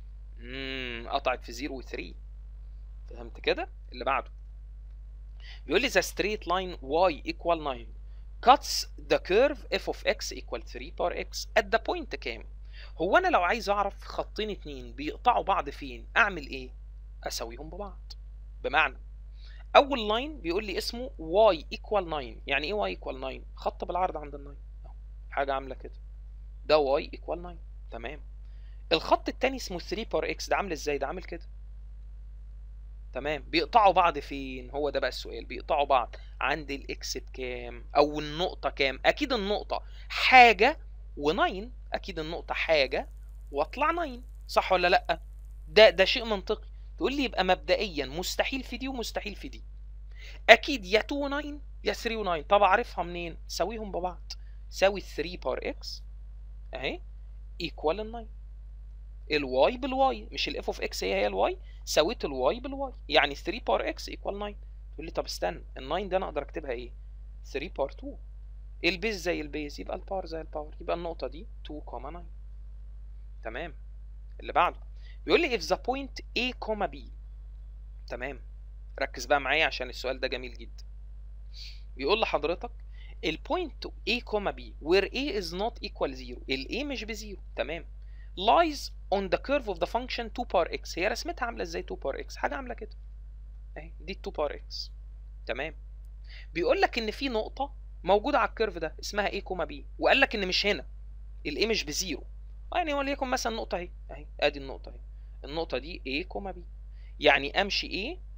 قطعت في 0 و 3. فهمت كده. اللي بعده بيقول لي the straight line y equal 9 cuts the curve f of x equal 3 باور x at the point كام. هو انا لو عايز اعرف خطين اتنين بيقطعوا بعض فين اعمل ايه. اسويهم ببعض. بمعنى اول لاين بيقول لي اسمه y equal 9. يعني ايه y equal 9. خط بالعرض عند ال 9 حاجه عامله كده. ده y equal 9. تمام. الخط التاني اسمه 3 بار اكس، ده عامل ازاي؟ ده عامل كده. تمام. بيقطعوا بعض فين؟ هو ده بقى السؤال. بيقطعوا بعض عند الاكس بكام؟ او النقطة كام؟ اكيد النقطة حاجة و9، اكيد النقطة حاجة واطلع 9، صح ولا لا؟ ده شيء منطقي. تقول لي يبقى مبدئيا مستحيل في دي ومستحيل في دي. اكيد يا 2 و9 يا 3 و9. طب اعرفها منين؟ ساويهم ببعض. ساوي 3 بار اكس اهي ايكوال ال 9. الواي بالواي، مش الاف اوف اكس هي الواي، سويت الواي بالواي، يعني 3 بار اكس ايكوال 9. تقول لي طب استنى، ال 9 ده انا اقدر اكتبها ايه؟ 3 بار 2. البيز زي البيز يبقى الباور زي الباور، يبقى النقطة دي 2 9. تمام. اللي بعده بيقول لي if the point A, B. تمام. ركز بقى معايا عشان السؤال ده جميل جدا. بيقول لحضرتك البوينت A, B where A is not equal 0، ال A مش بزيرو، تمام، lies on the curve of the function 2 بار x. هي رسمتها عامله ازاي 2 بار x؟ حاجه عامله كده اهي، دي 2 بار x. تمام. بيقول لك ان في نقطه موجوده على الكيرف ده اسمها A, B، وقال لك ان مش هنا ال A مش بزيرو، يعني وليكن مثلا النقطه اهي اهي، ادي النقطه اهي، النقطه دي A, B، يعني امشي A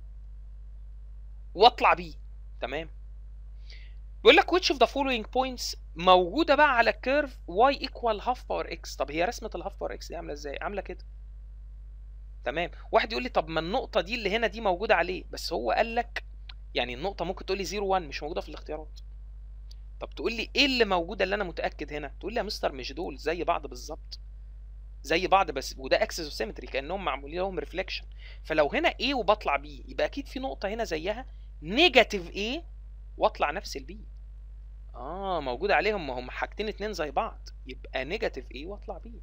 واطلع B. تمام. بيقول لك which of the following points موجوده بقى على الكيرف y equal half power x. طب هي رسمه الهاف باور x دي عامله ازاي؟ عامله كده. تمام. واحد يقول لي طب ما النقطه دي اللي هنا دي موجوده عليه، بس هو قال لك يعني النقطه ممكن تقول لي 0 1 مش موجوده في الاختيارات. طب تقول لي ايه اللي موجوده اللي انا متاكد هنا؟ تقول لي يا مستر مش دول زي بعض بالظبط، زي بعض، بس وده اكسس وسيمتري كانهم معمولين لهم ريفليكشن. فلو هنا A وبطلع B يبقى اكيد في نقطه هنا زيها نيجاتيف A واطلع نفس البي. موجود عليهم، ما هم حاجتين اتنين زي بعض، يبقى نيجاتيف A واطلع B.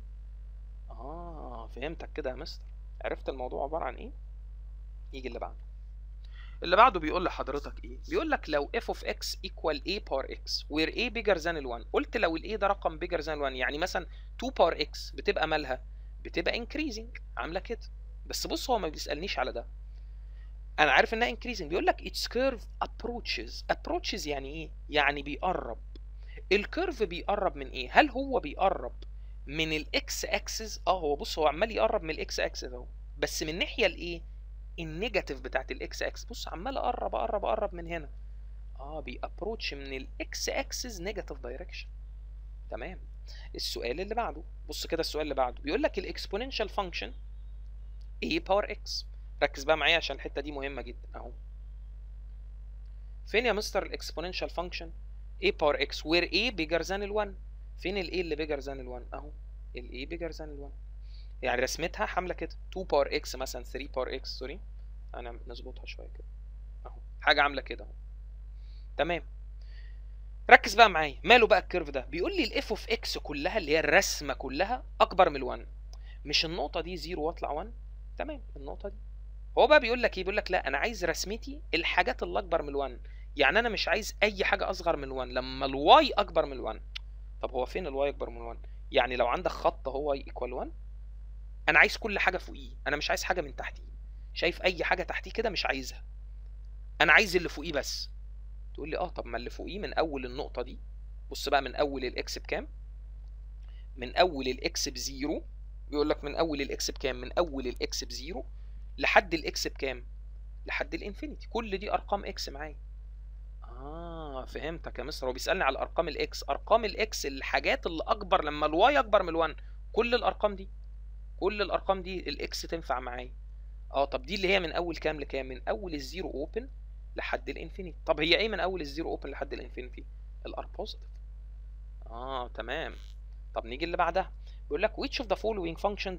فهمتك كده يا مستر، عرفت الموضوع عبارة عن ايه. يجي اللي بعده. اللي بعده بيقول لحضرتك ايه؟ بيقول لك لو f of x equal a power x where a bigger than ال 1. قلت لو ال a ده رقم bigger than ال 1، يعني مثلا 2 power x بتبقى مالها؟ بتبقى increasing، عاملة كده. بس بص هو ما بيسألنيش على ده، انا عارف انها increasing. بيقول لك its curve approaches يعني ايه؟ يعني بيقرب. الكيرف بيقرب من ايه؟ هل هو بيقرب من الاكس اكسس؟ هو بص هو عمال يقرب من الاكس اكسس اهو، بس من الناحيه الايه؟ النيجاتيف بتاعت الاكس اكسس. بص عمال اقرب من هنا. بيابروتش من الاكس اكسس نيجاتيف دايركشن. تمام. السؤال اللي بعده، بص كده السؤال اللي بعده بيقول لك الاكسبوننشال فانكشن a باور x. ركز بقى معايا عشان الحته دي مهمه جدا اهو. فين يا مستر الاكسبوننشال فانكشن a باور x where a bigger than ال 1؟ فين ال a اللي bigger than ال 1 اهو؟ ال a bigger than ال 1، يعني رسمتها حامله كده 2 باور x مثلا 3 باور x، سوري انا نظبطها شويه كده اهو، حاجه عامله كده اهو. تمام. ركز بقى معايا، ماله بقى الكيرف ده؟ بيقول لي الاف اوف اكس كلها اللي هي الرسمه كلها اكبر من ال 1. مش النقطه دي 0 واطلع 1؟ تمام. النقطه دي هو بقى بيقول لك ايه؟ بيقول لك لا انا عايز رسمتي الحاجات اللي اكبر من ال 1، يعني انا مش عايز اي حاجه اصغر من ال 1 لما الواي اكبر من ال 1. طب هو فين الواي اكبر من 1؟ يعني لو عندك خط هو ايكوال 1، انا عايز كل حاجه فوقيه، انا مش عايز حاجه من تحتيه. شايف اي حاجه تحتيه كده مش عايزها، انا عايز اللي فوقيه بس. تقول لي طب ما اللي فوقيه من اول النقطه دي، بص بقى من اول الاكس بكام؟ من اول الاكس بزيرو. بيقول لك من اول الاكس بكام؟ من اول الاكس بزيرو لحد الاكس بكام؟ لحد الانفينيتي. كل دي ارقام اكس معايا. فهمتك يا مستر. هو بيسالني على ارقام الاكس، ارقام الاكس الحاجات اللي اكبر لما الواي اكبر من ال1. كل الارقام دي، كل الارقام دي الاكس تنفع معايا. طب دي اللي هي من اول كام لكام؟ من اول الزيرو اوبن لحد الانفينيتي. طب هي ايه من اول الزيرو اوبن لحد الانفينيتي؟ الار بوزيتيف. تمام. طب نيجي اللي بعدها. بيقول لك which of the following functions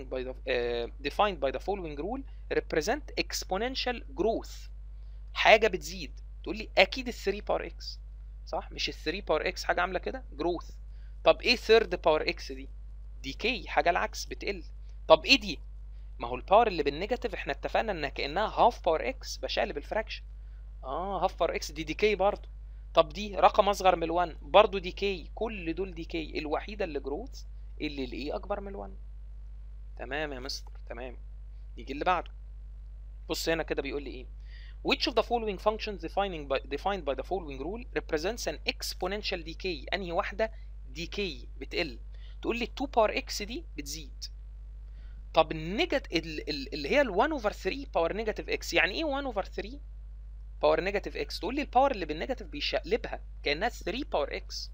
defined by the following rule represent exponential growth. حاجه بتزيد. تقول لي اكيد ال 3 باور اكس، صح؟ مش ال 3 باور اكس حاجه عامله كده جروث. طب ايه ثيرد باور اكس دي؟ ديكي، حاجه العكس بتقل. طب ايه دي؟ ما هو الباور اللي بالنيجاتيف احنا اتفقنا انها كانها هاف باور اكس بشقلب الفراكشن. هاف باور اكس دي ديكي برضه. طب دي رقم اصغر من ال1 برضه ديكي. كل دول ديكي، الوحيده اللي جروث اللي الايه اكبر من ال1. تمام يا مستر، تمام. يجي اللي بعده. بص هنا كده بيقول لي ايه؟ which of the following functions defined by the following rule represents an exponential decay. انهي واحده decay بتقل؟ تقول لي 2 باور اكس دي بتزيد. طب اللي هي ال 1 اوفر 3 باور نيجاتيف اكس، يعني ايه 1 اوفر 3 باور نيجاتيف اكس؟ تقول لي الباور اللي بالنيجاتيف بيشقلبها كانها 3 باور اكس.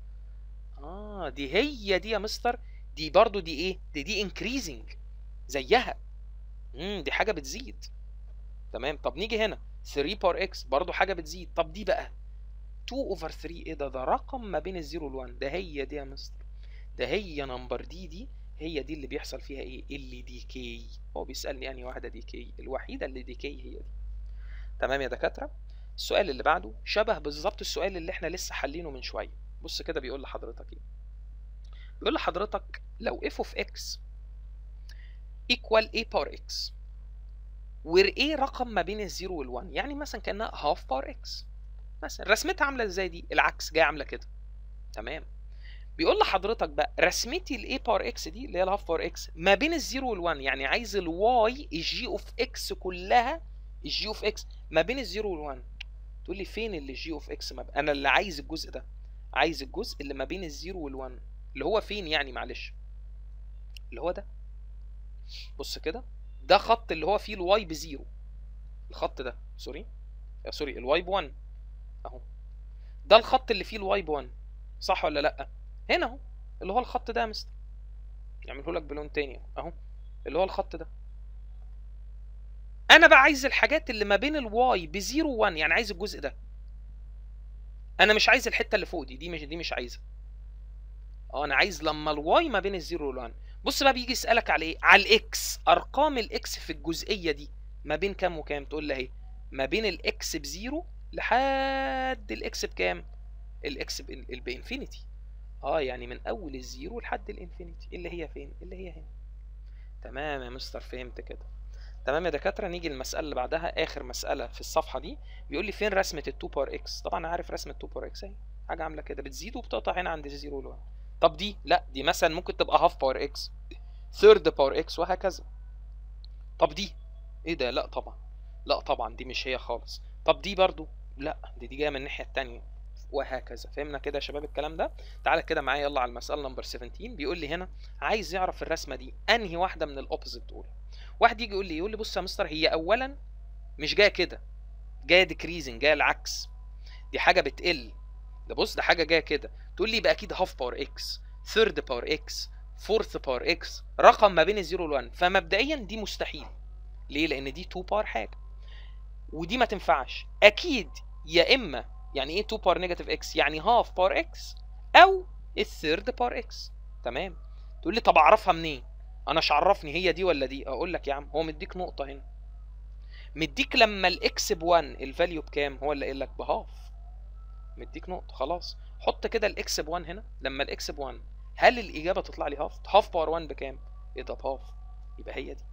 دي هي دي يا مستر، دي برضو دي ايه؟ دي انكريزنج زيها. دي حاجه بتزيد. تمام. طب نيجي هنا 3 باور اكس برضو حاجه بتزيد. طب دي بقى 2 اوفر 3، ايه ده رقم ما بين الزيرو والوان. ده هي دي يا مستر، ده هي نمبر دي هي دي اللي بيحصل فيها ايه؟ اللي ديكي. هو بيسالني انهي واحده ديكي، الوحيده اللي ديكي هي دي. تمام يا دكاتره. السؤال اللي بعده شبه بالظبط السؤال اللي احنا لسه حلينه من شويه. بص كده بيقول لحضرتك ايه؟ بيقول لحضرتك لو f of x equal a power x where a رقم ما بين الزيرو والوان، يعني مثلا كانها half power x مثلا. رسمتها عامله ازاي دي؟ العكس، جايه عامله كده. تمام. بيقول لحضرتك بقى رسمتي الاي باور اكس دي اللي هي الهاف باور اكس ما بين الزيرو والوان، يعني عايز الواي الجي اوف اكس كلها، الجي اوف اكس ما بين الزيرو والوان. تقول لي فين اللي جي اوف اكس؟ انا اللي عايز الجزء ده، عايز الجزء اللي ما بين الزيرو والوان، اللي هو فين يعني؟ معلش، اللي هو ده. بص كده، ده خط اللي هو فيه الواي بزيرو، الخط ده سوري الواي ب1 اهو. ده الخط اللي فيه الواي ب1، صح ولا لا؟ هنا اهو اللي هو الخط ده يا مستر، يعمله لك بلون تاني اهو، اللي هو الخط ده. انا بقى عايز الحاجات اللي ما بين الواي بزيرو 1، يعني عايز الجزء ده. انا مش عايز الحته اللي فوق دي مش عايزها. انا عايز لما الواي ما بين الزيرو والوان. بص بقى بيجي يسالك على ايه؟ على الاكس، ارقام الاكس في الجزئيه دي ما بين كام وكام؟ تقول لي اهي ما بين الاكس بزيرو لحد الاكس بكام؟ الاكس بانفينيتي. يعني من اول الزيرو لحد الانفينيتي، اللي هي فين؟ اللي هي هنا. تمام يا مستر، فهمت كده. تمام يا دكاتره. نيجي للمساله اللي بعدها، اخر مساله في الصفحه دي. بيقول لي فين رسمه ال2 باور اكس؟ طبعا انا عارف رسمه 2 باور اكس اهي، حاجه عامله كده بتزيد وبتقطع هنا عند الزيرو والوان. طب دي لا، دي مثلا ممكن تبقى هاف باور اكس، ثيرد باور اكس، وهكذا. طب دي ايه ده؟ لا طبعا، لا طبعا دي مش هي خالص. طب دي برضو لا، دي جايه من الناحيه الثانيه، وهكذا. فهمنا كده يا شباب الكلام ده؟ تعالى كده معايا يلا على المساله نمبر 17. بيقول لي هنا عايز يعرف الرسمه دي انهي واحده من الاوبوزيت دول. واحد يجي يقول لي بص يا مستر، هي اولا مش جايه كده، جايه ديكريزنج، جايه العكس، دي حاجه بتقل. ده بص، ده حاجه جايه كده. تقول لي يبقى اكيد هاف باور اكس، ثيرد باور اكس، فورث باور اكس، رقم ما بين الزيرو والوان. فمبدئيا دي مستحيل. ليه؟ لان دي 2 باور حاجه، ودي ما تنفعش اكيد. يا اما يعني ايه 2 باور نيجاتيف اكس؟ يعني هاف باور اكس او الثيرد باور اكس. تمام. تقول لي طب اعرفها منين؟ انا مش عرفني هي دي ولا دي. اقول لك يا عم، هو مديك نقطه هنا، مديك لما الاكس ب1 الفاليو بكام؟ هو اللي قايل لك بهاف، مديك نقطه. خلاص حط كده الاكس ب1 هنا، لما الاكس ب1 هل الاجابه تطلع لي هاف؟ هاف باور 1 بكام؟ ايه ده بهاف، يبقى هي دي.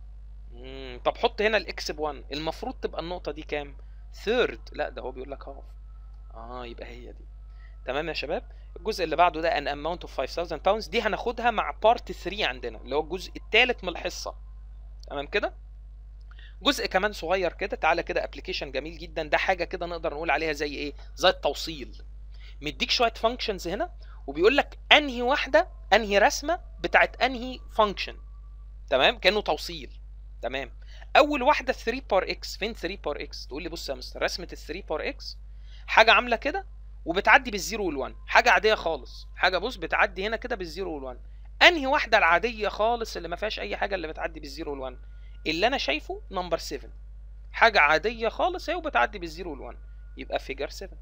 طب حط هنا الاكس ب1، المفروض تبقى النقطه دي كام؟ ثيرد. لا ده هو بيقول لك هاف. يبقى هي دي. تمام يا شباب. الجزء اللي بعده ده an amount of 5000 pounds، دي هناخدها مع بارت 3 عندنا، اللي هو الجزء الثالث من الحصه. تمام كده. جزء كمان صغير كده، تعالى كده ابلكيشن جميل جدا، ده حاجه كده نقدر نقول عليها زي ايه؟ زي التوصيل. مديك شويه فانكشنز هنا، وبيقول لك انهي واحده، انهي رسمه بتاعت انهي فانكشن. تمام، كانه توصيل. تمام. اول واحده 3 باور اكس، فين 3 باور اكس؟ تقول لي بص يا مستر، رسمه ال 3 باور اكس حاجه عامله كده وبتعدي بالزيرو والوان، حاجه عاديه خالص، حاجه بص بتعدي هنا كده بالزيرو والوان. انهي واحده العاديه خالص اللي ما فيهاش اي حاجه اللي بتعدي بالزيرو والوان؟ اللي انا شايفه نمبر 7، حاجه عاديه خالص اهي وبتعدي بالزيرو والوان، يبقى فيجر 7.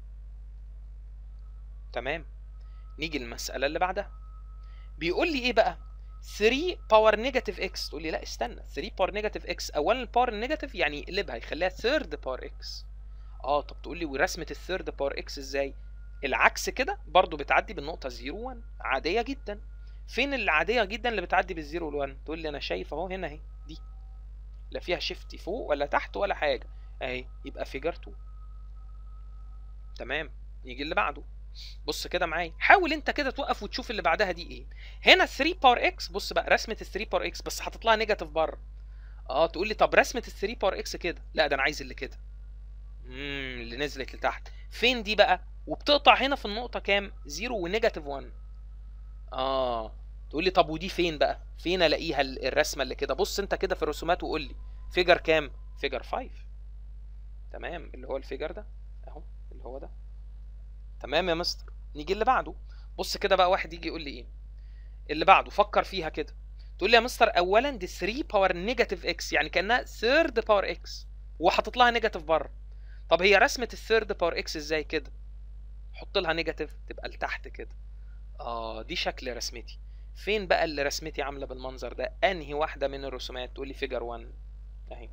تمام. نيجي للمساله اللي بعدها. بيقول لي ايه بقى؟ 3 باور نيجاتيف اكس. تقول لي لا استنى، 3 باور نيجاتيف اكس اولا الباور نيجاتيف يعني يقلبها يخليها ثيرد باور اكس. طب تقول لي ورسمه الثيرد باور اكس ازاي؟ العكس كده برضو، بتعدي بالنقطه 0 1، عاديه جدا. فين العاديه جدا اللي بتعدي بالزيرو وال1؟ تقول لي انا شايف اهو هنا اهي دي، لا فيها شيفت فوق ولا تحت ولا حاجه اهي، يبقى فيجر 2. تمام. يجي اللي بعده. بص كده معايا، حاول انت كده توقف وتشوف اللي بعدها دي ايه. هنا 3 باور اكس، بص بقى رسمه ال 3 باور اكس بس هتطلع نيجاتيف بره. تقول لي طب رسمه ال 3 باور اكس كده، لا ده انا عايز اللي كده، اللي نزلت لتحت. فين دي بقى؟ وبتقطع هنا في النقطه كام؟ 0 ونيجاتيف 1. تقول لي طب ودي فين بقى؟ فين الاقيها الرسمه اللي كده؟ بص انت كده في الرسومات وقول لي فيجر كام؟ فيجر 5. تمام، اللي هو الفيجر ده اهو، اللي هو ده. تمام يا مستر. نيجي اللي بعده. بص كده بقى، واحد يجي يقول لي ايه اللي بعده؟ فكر فيها كده. تقول لي يا مستر اولا دي 3 باور نيجاتيف اكس، يعني كانها ثيرد باور اكس وحاطط لها نيجاتيف بره. طب هي رسمه الثيرد باور اكس ازاي كده؟ حط لها نيجاتيف تبقى لتحت كده. دي شكل رسمتي. فين بقى اللي رسمتي عامله بالمنظر ده؟ انهي واحده من الرسومات؟ تقول لي فيجر 1 اهي.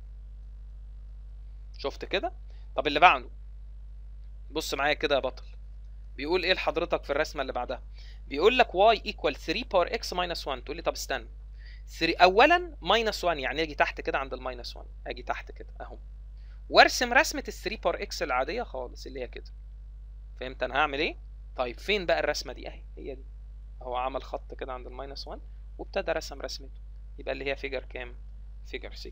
شفت كده؟ طب اللي بعده، بص معايا كده يا بطل. بيقول ايه لحضرتك في الرسمه اللي بعدها؟ بيقول لك y equal 3 باور x minus 1. تقول لي طب استنى، 3 اولا minus 1 يعني اجي تحت كده عند الماينس 1، اجي تحت كده اهو، وارسم رسمه ال 3 باور x العاديه خالص اللي هي كده. فهمت انا هعمل ايه؟ طيب فين بقى الرسمه دي؟ اهي هي دي. هو عمل خط كده عند الماينس 1 وابتدى رسم رسمته، يبقى اللي هي فيجر كام؟ فيجر 6.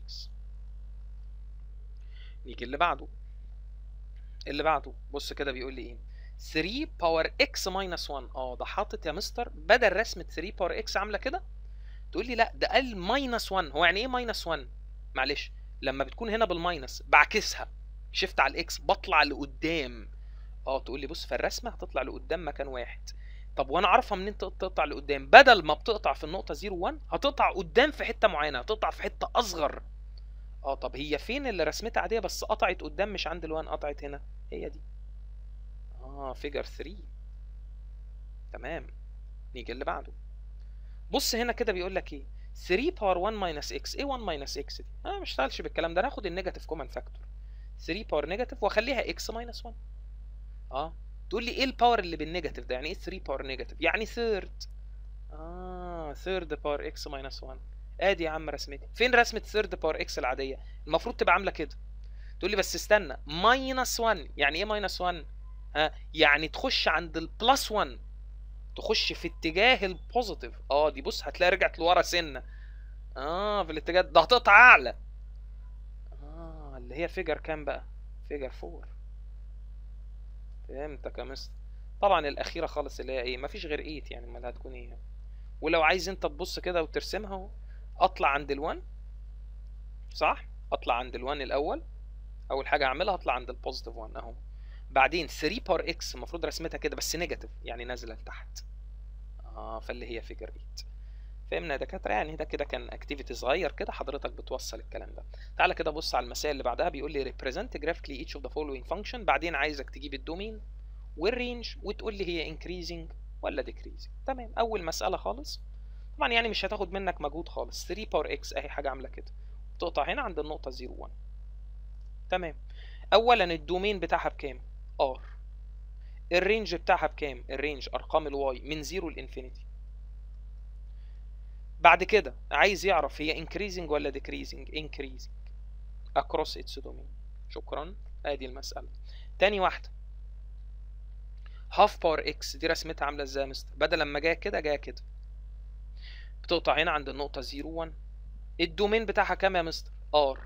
نيجي اللي بعده. اللي بعده بص كده بيقول لي ايه؟ 3 باور x minus 1. ده حاطط يا مستر بدل رسمه 3 باور x عامله كده. تقول لي لا ده قال ماينس 1. هو يعني ايه ماينس 1؟ معلش، لما بتكون هنا بالماينس بعكسها، شفت على الاكس بطلع لقدام. تقول لي بص في الرسمه هتطلع لقدام مكان واحد. طب وانا عارفه منين انت تقطع لقدام؟ بدل ما بتقطع في النقطه 0 1 هتقطع قدام في حته معينه، هتقطع في حته اصغر. طب هي فين اللي رسمتها عاديه بس قطعت قدام مش عند ال1، قطعت هنا؟ هي دي. فيجر 3. تمام. نيجي اللي بعده. بص هنا كده بيقول لك ايه؟ 3 باور 1 ماينس اكس. ايه 1 ماينس اكس دي؟ انا ما اشتغلش بالكلام ده، انا هاخد النيجاتيف كومن فاكتور 3 باور نيجاتيف واخليها اكس ماينس 1. تقول لي ايه الباور اللي بالنيجاتيف ده؟ يعني ايه 3 باور نيجاتيف؟ يعني ثيرد. ثيرد باور اكس ماينس 1. ادي يا عم رسمتي. فين رسمه ثيرد باور اكس العاديه؟ المفروض تبقى عامله كده. تقول لي بس استنى، ماينس 1 يعني ايه ماينس 1؟ يعني تخش عند البلس 1، تخش في اتجاه البوزيتيف. دي بص هتلاقي رجعت لورا سنه. في الاتجاه ده هتقطع اعلى. اللي هي فيجر كام بقى؟ فيجر 4. فهمتك يا مستر. طبعا الاخيره خالص اللي هي ايه؟ مفيش غير 8 يعني، امال هتكون ايه؟ ولو عايز انت تبص كده وترسمها اهو، اطلع عند ال1. صح، اطلع عند ال1 الاول. اول حاجه اعملها اطلع عند البوزيتيف 1 اهو. بعدين 3 باور اكس المفروض رسمتها كده بس نيجاتيف يعني نازله لتحت. فاللي هي فيجر 8. فهمنا يا دكاتره؟ يعني ده كده كان اكتيفيتي صغير كده حضرتك بتوصل الكلام ده. تعالى كده بص على المسائل اللي بعدها. بيقول لي represent graphically each of the following function. بعدين عايزك تجيب الدومين والرينج وتقول لي هي increasing ولا decreasing. تمام. اول مساله خالص طبعا يعني مش هتاخد منك مجهود خالص. 3 باور اكس اهي حاجه عامله كده، تقطع هنا عند النقطه 0 1. تمام. اولا الدومين بتاعها بكام؟ ار. الرينج بتاعها بكام؟ الرينج ارقام الواي من 0 لانفينيتي. بعد كده عايز يعرف هي increasing ولا decreasing. increasing across its domain. شكرا. ادي المسألة. تاني واحدة half power x. دي رسمتها عاملة ازاي يا مستر؟ بدل لما جاية كده جاية كده، بتقطع هنا عند النقطة 0 1. الدومين بتاعها كام يا مستر؟ r.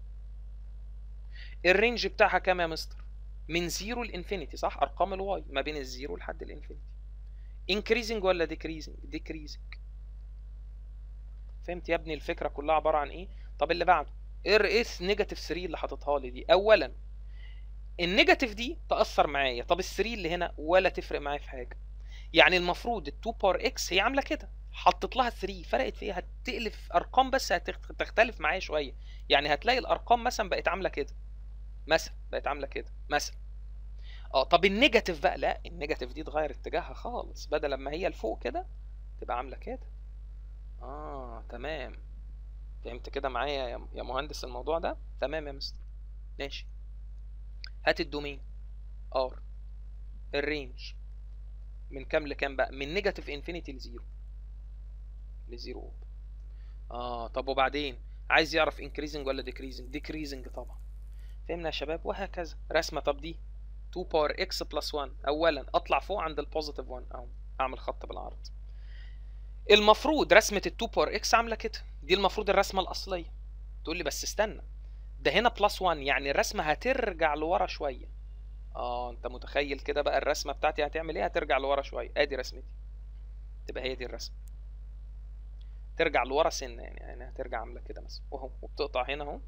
الرينج بتاعها كام يا مستر؟ من 0 لانفينيتي. صح، ارقام الواي ما بين الزيرو لحد الانفينيتي. increasing ولا decreasing؟ decreasing. فهمت يا ابني الفكره كلها عباره عن ايه؟ طب اللي بعده ايه نيجاتيف 3 اللي حاططها لي دي؟ اولا النيجاتيف دي تاثر معايا، طب ال3 اللي هنا ولا تفرق معايا في حاجه. يعني المفروض ال2 باور اكس هي عامله كده، حطيت لها 3 فرقت فيها، هتقلف ارقام بس هتختلف معايا شويه. يعني هتلاقي الارقام مثلا بقت عامله كده، مثلا بقت عامله كده مثلا. طب النيجاتيف بقى لا، النيجاتيف دي اتغير اتجاهها خالص، بدل ما هي لفوق كده تبقى عامله كده. تمام. فهمت كده معايا يا مهندس الموضوع ده؟ تمام يا مستر. ماشي. هات الدومين ار. الرينج من كام لكام بقى؟ من نيجاتيف انفينيتي لزيرو. لزيرو. طب وبعدين عايز يعرف انكريزنج ولا ديكريزنج؟ ديكريزنج طبعا. فهمنا يا شباب؟ وهكذا رسمه. طب دي 2 باور اكس بلس 1. اولا اطلع فوق عند البوزيتيف 1 اهو، اعمل خط بالعرض. المفروض رسمه ال2 باور اكس عامله كده، دي المفروض الرسمه الاصليه. تقول لي بس استنى، ده هنا بلس 1 يعني الرسمه هترجع لورا شويه. انت متخيل كده بقى الرسمه بتاعتي هتعمل ايه؟ هترجع لورا شويه. ادي رسمتي، تبقى هي دي الرسمه. ترجع لورا سنه، يعني هترجع عامله كده مثلا اهو، وبتقطع هنا اهو.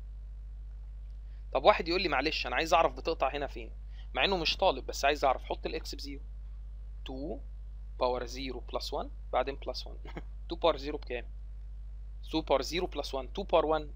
طب واحد يقول لي معلش انا عايز اعرف بتقطع هنا فين، مع انه مش طالب بس عايز اعرف. حط الاكس بزيرو. 2 باور 0 بلس 1 بعدين بلس 1. 2 باور 0 بكام؟ 2 باور 0 بلس 1. 2 باور 1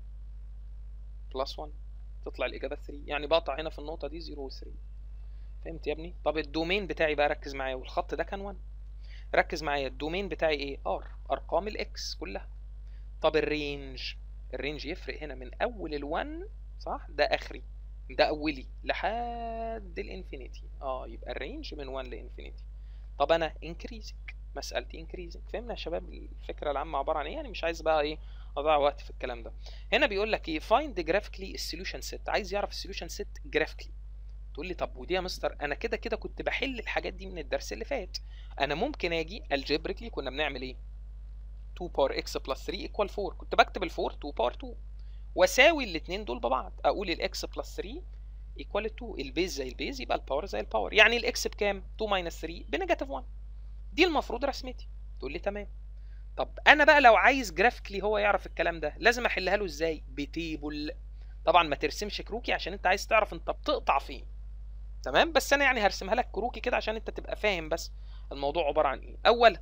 بلس 1 تطلع الاجابه 3. يعني بقطع هنا في النقطه دي 0 و 3. فهمت يا ابني؟ طب الدومين بتاعي بقى ركز معايا، والخط ده كان 1. ركز معايا، الدومين بتاعي ايه؟ ار، ارقام الاكس كلها. طب الرينج يفرق هنا من اول ال1 صح؟ ده اخري، ده اولي لحد الانفينيتي. يبقى الرينج من 1 لانفينيتي. طب انا انكريزنج، مسالتي انكريزنج. فهمنا يا شباب الفكره العامه عباره عن ايه؟ يعني مش عايز بقى ايه اضيع وقت في الكلام ده. هنا بيقول لك ايه؟ فايند جرافيكلي السوليوشن سيت. عايز يعرف السوليوشن سيت جرافيكلي. تقول لي طب ودي يا مستر انا كده كده كنت بحل الحاجات دي من الدرس اللي فات. انا ممكن اجي الجبريكلي، كنا بنعمل ايه؟ 2 باور اكس بلس 3 ايكوال 4. كنت بكتب ال 4 2 باور 2 واساوي الاثنين دول ببعض. اقول الاكس بلس 3 ايكوال 2، البيز زي البيز يبقى الباور زي الباور. يعني الاكس بكام؟ 2 ماينس 3 بنيجاتيف 1. دي المفروض رسمتي. تقول لي تمام. طب انا بقى لو عايز جرافيكلي هو يعرف الكلام ده، لازم احلها له ازاي؟ بتيبل. طبعا ما ترسمش كروكي عشان انت عايز تعرف انت بتقطع فين، تمام؟ بس انا يعني هرسمها لك كروكي كده عشان انت تبقى فاهم بس الموضوع عباره عن ايه. اولا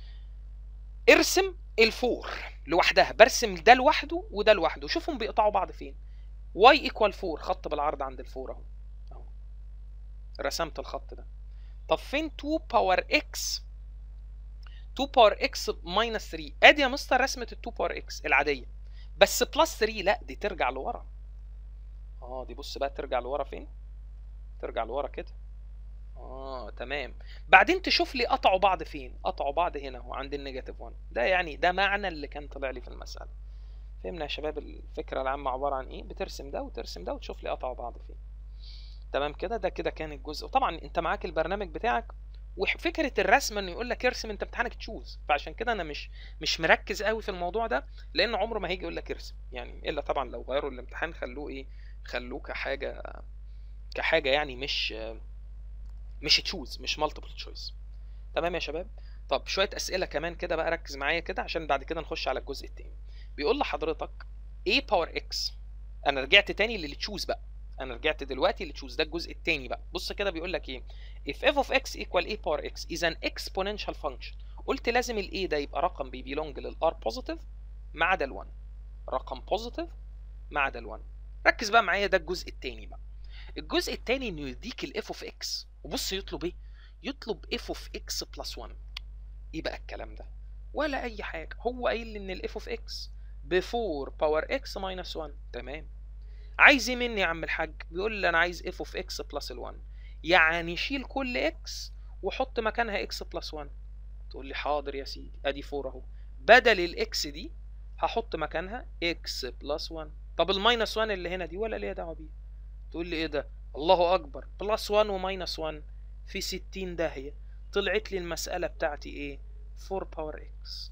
ارسم الفور لوحدها، برسم ده لوحده وده لوحده، شوفهم بيقطعوا بعض فين. y ايكوال 4، خط بالعرض عند الفور اهو، اهو رسمت الخط ده. طب فين 2 باور x؟ 2 باور x ماينس 3. ادي يا مستر رسمه ال 2 باور x العاديه، بس بلس 3 لا دي ترجع لورا. دي بص بقى ترجع لورا فين؟ ترجع لورا كده. تمام. بعدين تشوف لي قطعوا بعض فين؟ قطعوا بعض هنا اهو عند النيجاتيف 1. ده يعني ده معنى اللي كان طلع لي في المساله. فهمنا يا شباب الفكره العامه عباره عن ايه؟ بترسم ده وترسم ده وتشوف لي قطعوا بعض فين. تمام كده. ده كده كان الجزء. وطبعا انت معاك البرنامج بتاعك، وفكره الرسم انه يقول لك ارسم، انت امتحانك تشوز، فعشان كده انا مش مركز قوي في الموضوع ده، لان عمره ما هيجي يقول لك ارسم يعني، الا طبعا لو غيروا الامتحان خلوه ايه، خلوه كحاجه يعني مش تشوز، مش مالتيبل تشويس. تمام يا شباب. طب شويه اسئله كمان كده بقى، ركز معايا كده عشان بعد كده نخش على الجزء الثاني. بيقول لحضرتك a باور x. انا رجعت تاني للتشوز بقى، انا رجعت دلوقتي لتشوز، ده الجزء الثاني بقى. بص كده بيقول لك ايه؟ if f of x equal a باور x is an exponential function. قلت لازم ال a ده يبقى رقم بيبيلونج لل r بوزيتيف ما عدا ال 1. رقم بوزيتيف ما عدا ال 1. ركز بقى معايا، ده الجزء الثاني بقى. الجزء الثاني انه يديك ال f of x، وبص يطلب ايه؟ يطلب f of x plus 1. ايه بقى الكلام ده؟ ولا اي حاجه، هو قايل ان ال f of x ب 4 باور x minus 1. تمام. عايز ايه مني يا عم الحاج؟ بيقول لي انا عايز f of x plus 1. يعني شيل كل x وحط مكانها x plus 1. تقول لي حاضر يا سيدي، ادي 4 اهو، بدل الاكس دي هحط مكانها x plus 1. طب الماينس 1 اللي هنا دي ولا ليها دعوه بيها؟ تقول لي ايه ده؟ الله اكبر، بلس 1 وماينس 1 في 60 داهيه. طلعت لي المساله بتاعتي ايه؟ 4 باور x.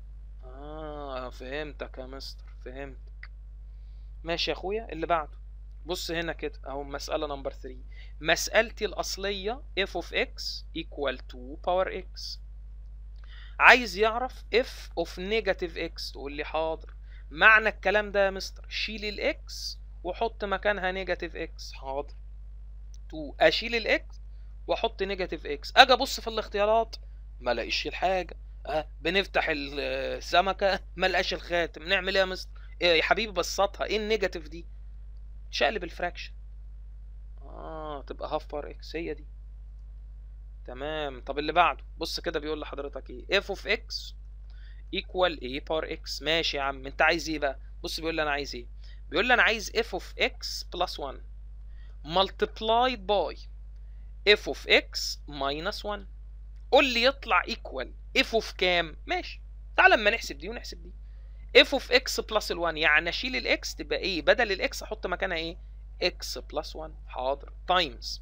فهمتك يا مستر، فهمتك. ماشي يا اخويا. اللي بعده بص هنا كده اهو، مساله نمبر 3. مسالتي الاصليه f of x equal 2 باور x. عايز يعرف f of negative x. تقول لي حاضر. معنى الكلام ده يا مستر شيل الاكس وحط مكانها نيجاتيف اكس. حاضر. 2 اشيل الاكس واحط نيجاتيف اكس. اجي ابص في الاختيارات ما الاقيش الحاجه. بنفتح السمكه ما لقاش الخاتم. نعمل ايه يا مستر؟ إيه يا حبيبي بسطها، ايه النيجاتيف دي؟ شقلب الفراكشن. تبقى هاف بار اكس، هي دي. تمام. طب اللي بعده بص كده بيقول لحضرتك ايه؟ f of x equal a باور x. ماشي يا عم، انت عايز ايه بقى؟ بص بيقول لي انا عايز ايه؟ بيقول لي انا عايز f of x plus 1 multiplied by f of x minus 1. قول لي يطلع equal f of كام؟ ماشي، تعال اما نحسب دي ونحسب دي. f of x plus ال 1 يعني اشيل الاكس تبقى ايه؟ بدل الاكس احط مكانها ايه؟ x plus 1. حاضر. times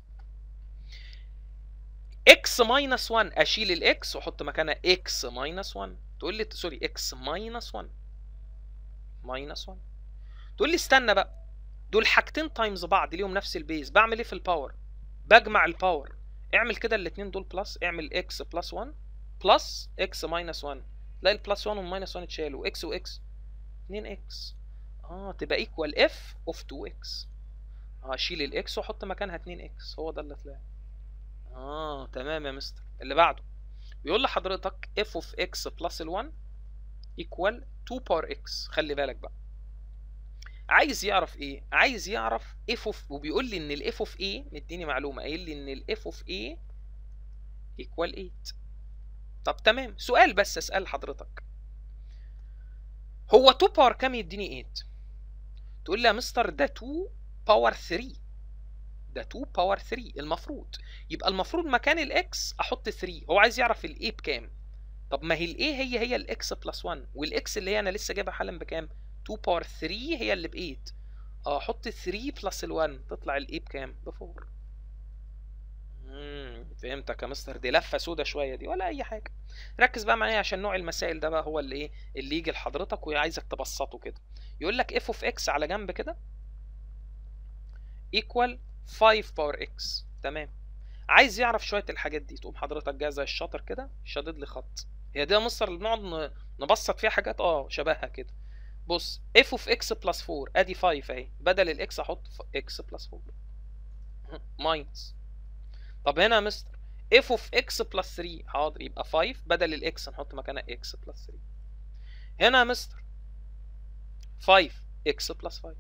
x minus 1 اشيل الاكس واحط مكانها x minus 1. تقول لي سوري x minus 1 minus 1. تقول لي استنى بقى، دول حاجتين تايمز بعض ليهم نفس البيز، بعمل ايه في الباور؟ بجمع الباور. اعمل كده الاثنين دول بلس، اعمل x بلس 1 بلس x minus 1 تلاقي البلس 1 والماينس 1 اتشالوا، اكس واكس 2 اكس. تبقى ايكوال اف اوف 2 اكس. اشيل الاكس واحط مكانها 2 اكس، هو ده اللي طلع. تمام يا مستر. اللي بعده بيقول لحضرتك اف اوف اكس بلس ال1 ايكوال 2 باور اكس. خلي بالك بقى، عايز يعرف ايه؟ عايز يعرف اف اوف، وبيقول لي ان الاف اوف ايه، مديني معلومه قايل لي ان الاف اوف ايه ايكوال 8. طب تمام، سؤال بس اسال حضرتك، هو 2 باور كام يديني 8؟ تقول لي يا مستر ده 2 باور 3. ده 2 باور 3 المفروض. يبقى المفروض مكان الاكس احط 3. هو عايز يعرف الايه بكام. طب ما هي الايه هي الاكس بلس 1، والاكس اللي هي انا لسه جايبها حالا بكام؟ 2 باور 3 هي اللي ب 8. احط 3 بلس ال1 تطلع الايه بكام؟ ب 4. فهمتك يا مستر. دي لفه سودا شويه دي ولا اي حاجه. ركز بقى معايا عشان نوع المسائل ده بقى هو اللي ايه اللي يجي لحضرتك وعايزك تبسطه كده. يقول لك اف اوف اكس على جنب كده ايكوال 5 باور اكس. تمام. عايز يعرف شويه الحاجات دي، تقوم حضرتك جاي زي الشاطر كده شادد لي خط. هي دي يا مستر اللي بنقعد نبسط فيها حاجات شبهها كده. بص، اف اوف اكس بلس 4 ادي 5 اهي، بدل الاكس احط اكس بلس 4 ماينس. طب هنا يا مستر اف اوف اكس بلس 3، حاضر، يبقى 5 بدل الاكس نحط مكانها اكس بلس 3. هنا يا مستر 5 اكس بلس 5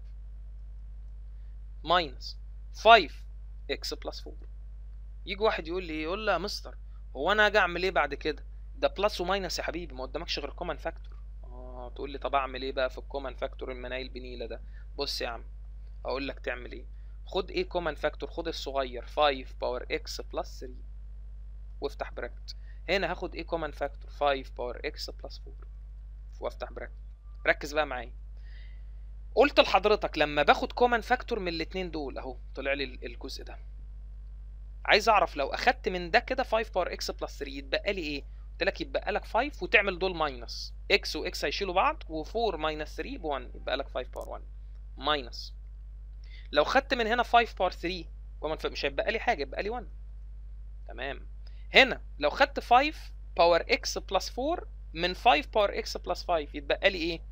ماينس 5 اكس بلس 4. يجي واحد يقول لي يا مستر هو انا اجي اعمل ايه بعد كده؟ ده بلس وماينس يا حبيبي، ما قدامكش غير كومن فاكتور. تقول لي طب اعمل ايه بقى في الكومن فاكتور المنايل بنيله ده؟ بص يا عم، اقول لك تعمل ايه. خد ايه كومن فاكتور؟ خد الصغير 5 باور اكس بلس 3 وافتح براكت. هنا هاخد ايه كومن فاكتور؟ 5 باور اكس بلس 4 وافتح براكت. ركز بقى معايا. قلت لحضرتك لما باخد كومن فاكتور من الاثنين دول اهو طلع لي الجزء ده. عايز اعرف لو اخدت من ده كده 5 باور اكس بلس 3 يتبقى لي ايه؟ قلت لك يتبقى لك 5 وتعمل دول ماينس، اكس واكس هيشيلوا بعض و4 ماينس 3 ب 1، يبقى لك 5 باور 1 ماينس. لو خدت من هنا 5 باور 3 مش هيبقى لي حاجه، يبقى لي 1. تمام. هنا لو خدت 5 باور اكس بلس 4 من 5 باور اكس بلس 5 يتبقى لي ايه؟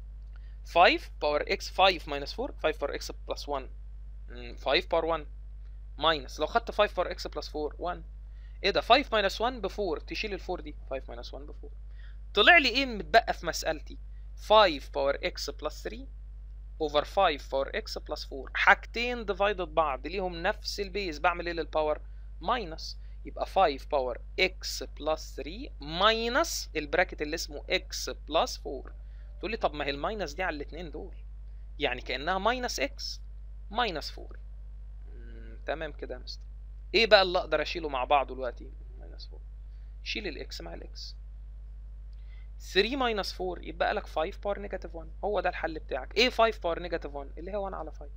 5 باور اكس 5 ماينس 4 5 باور اكس بلس 1 5 باور 1 ماينس. لو خدت 5 باور اكس بلس 4 1. ايه ده؟ 5 ماينس 1 ب 4، تشيل ال 4 دي 5 ماينس 1 ب 4. طلع لي ايه متبقى في مسألتي؟ 5 باور اكس بلس 3 اوفر 5 باور اكس بلس 4. حاجتين ديفايدد بعض ليهم نفس البيز، بعمل ايه للباور؟ ماينس. يبقى 5 باور اكس بلس 3 ماينس البراكت اللي اسمه اكس بلس 4. تقول لي طب ما هي الماينس دي على الاثنين دول، يعني كأنها ماينس اكس ماينس 4. تمام كده يا مستر. ايه بقى اللي اقدر اشيله مع بعضه دلوقتي؟ ماينس 4. شيل الاكس مع الاكس. 3 ماينس 4 يبقى لك 5 باور نيجاتيف 1. هو ده الحل بتاعك. ايه 5 باور نيجاتيف 1؟ اللي هو 1 على 5.